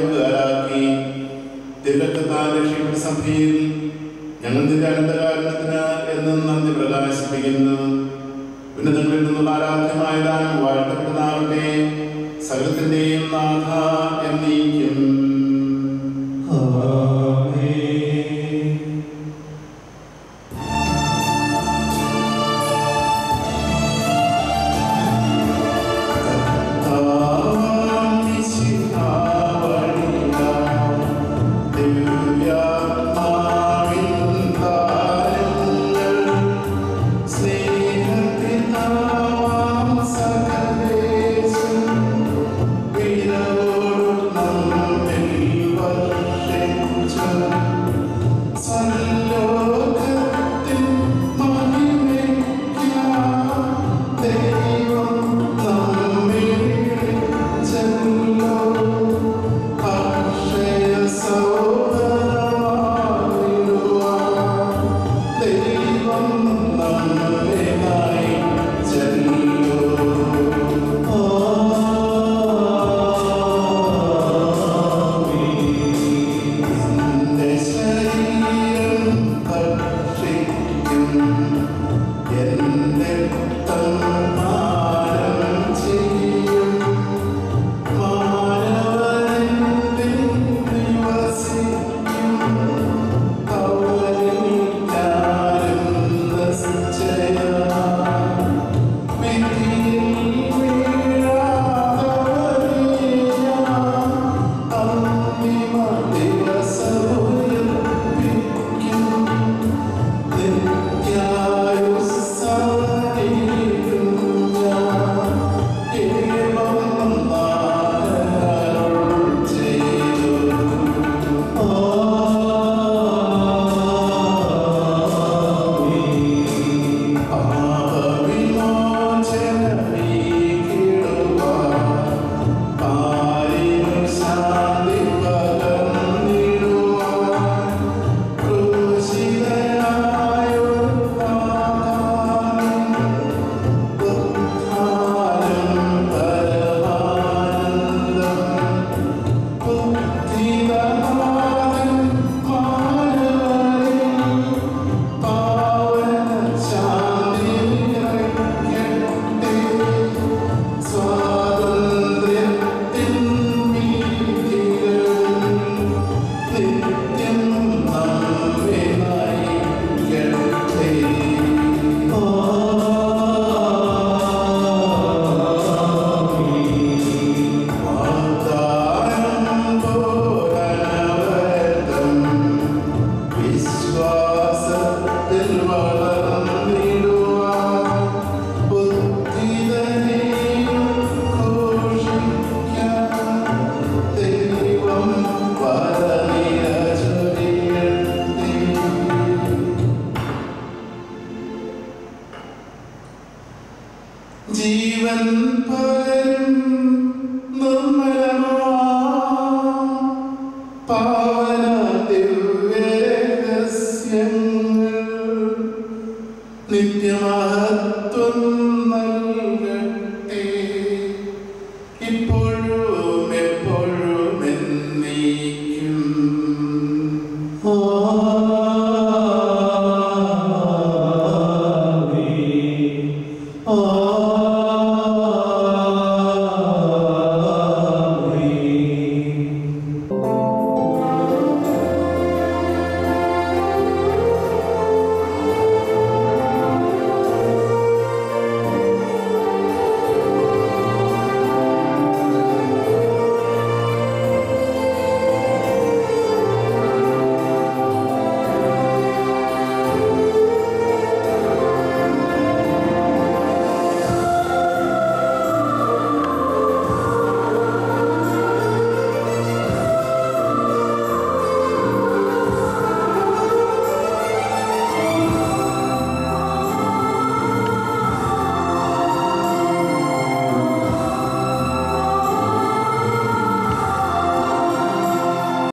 രക്ഷിക്കപ്പെട്ട സഭയിൽ ഞങ്ങൾ നിന്റെ അനന്തകാരണത്തിന് എന്നും നന്ദി പ്രകാശിപ്പിക്കുന്നു. ഉന്നതങ്ങളിൽ നിന്നുള്ള ആരാധ്യമായ ദാനം വാഴ്ത്തപ്പെട്ടതാവട്ടെ. സകലത്തിന്റെയും നാഥ എന്നേക്കും. Son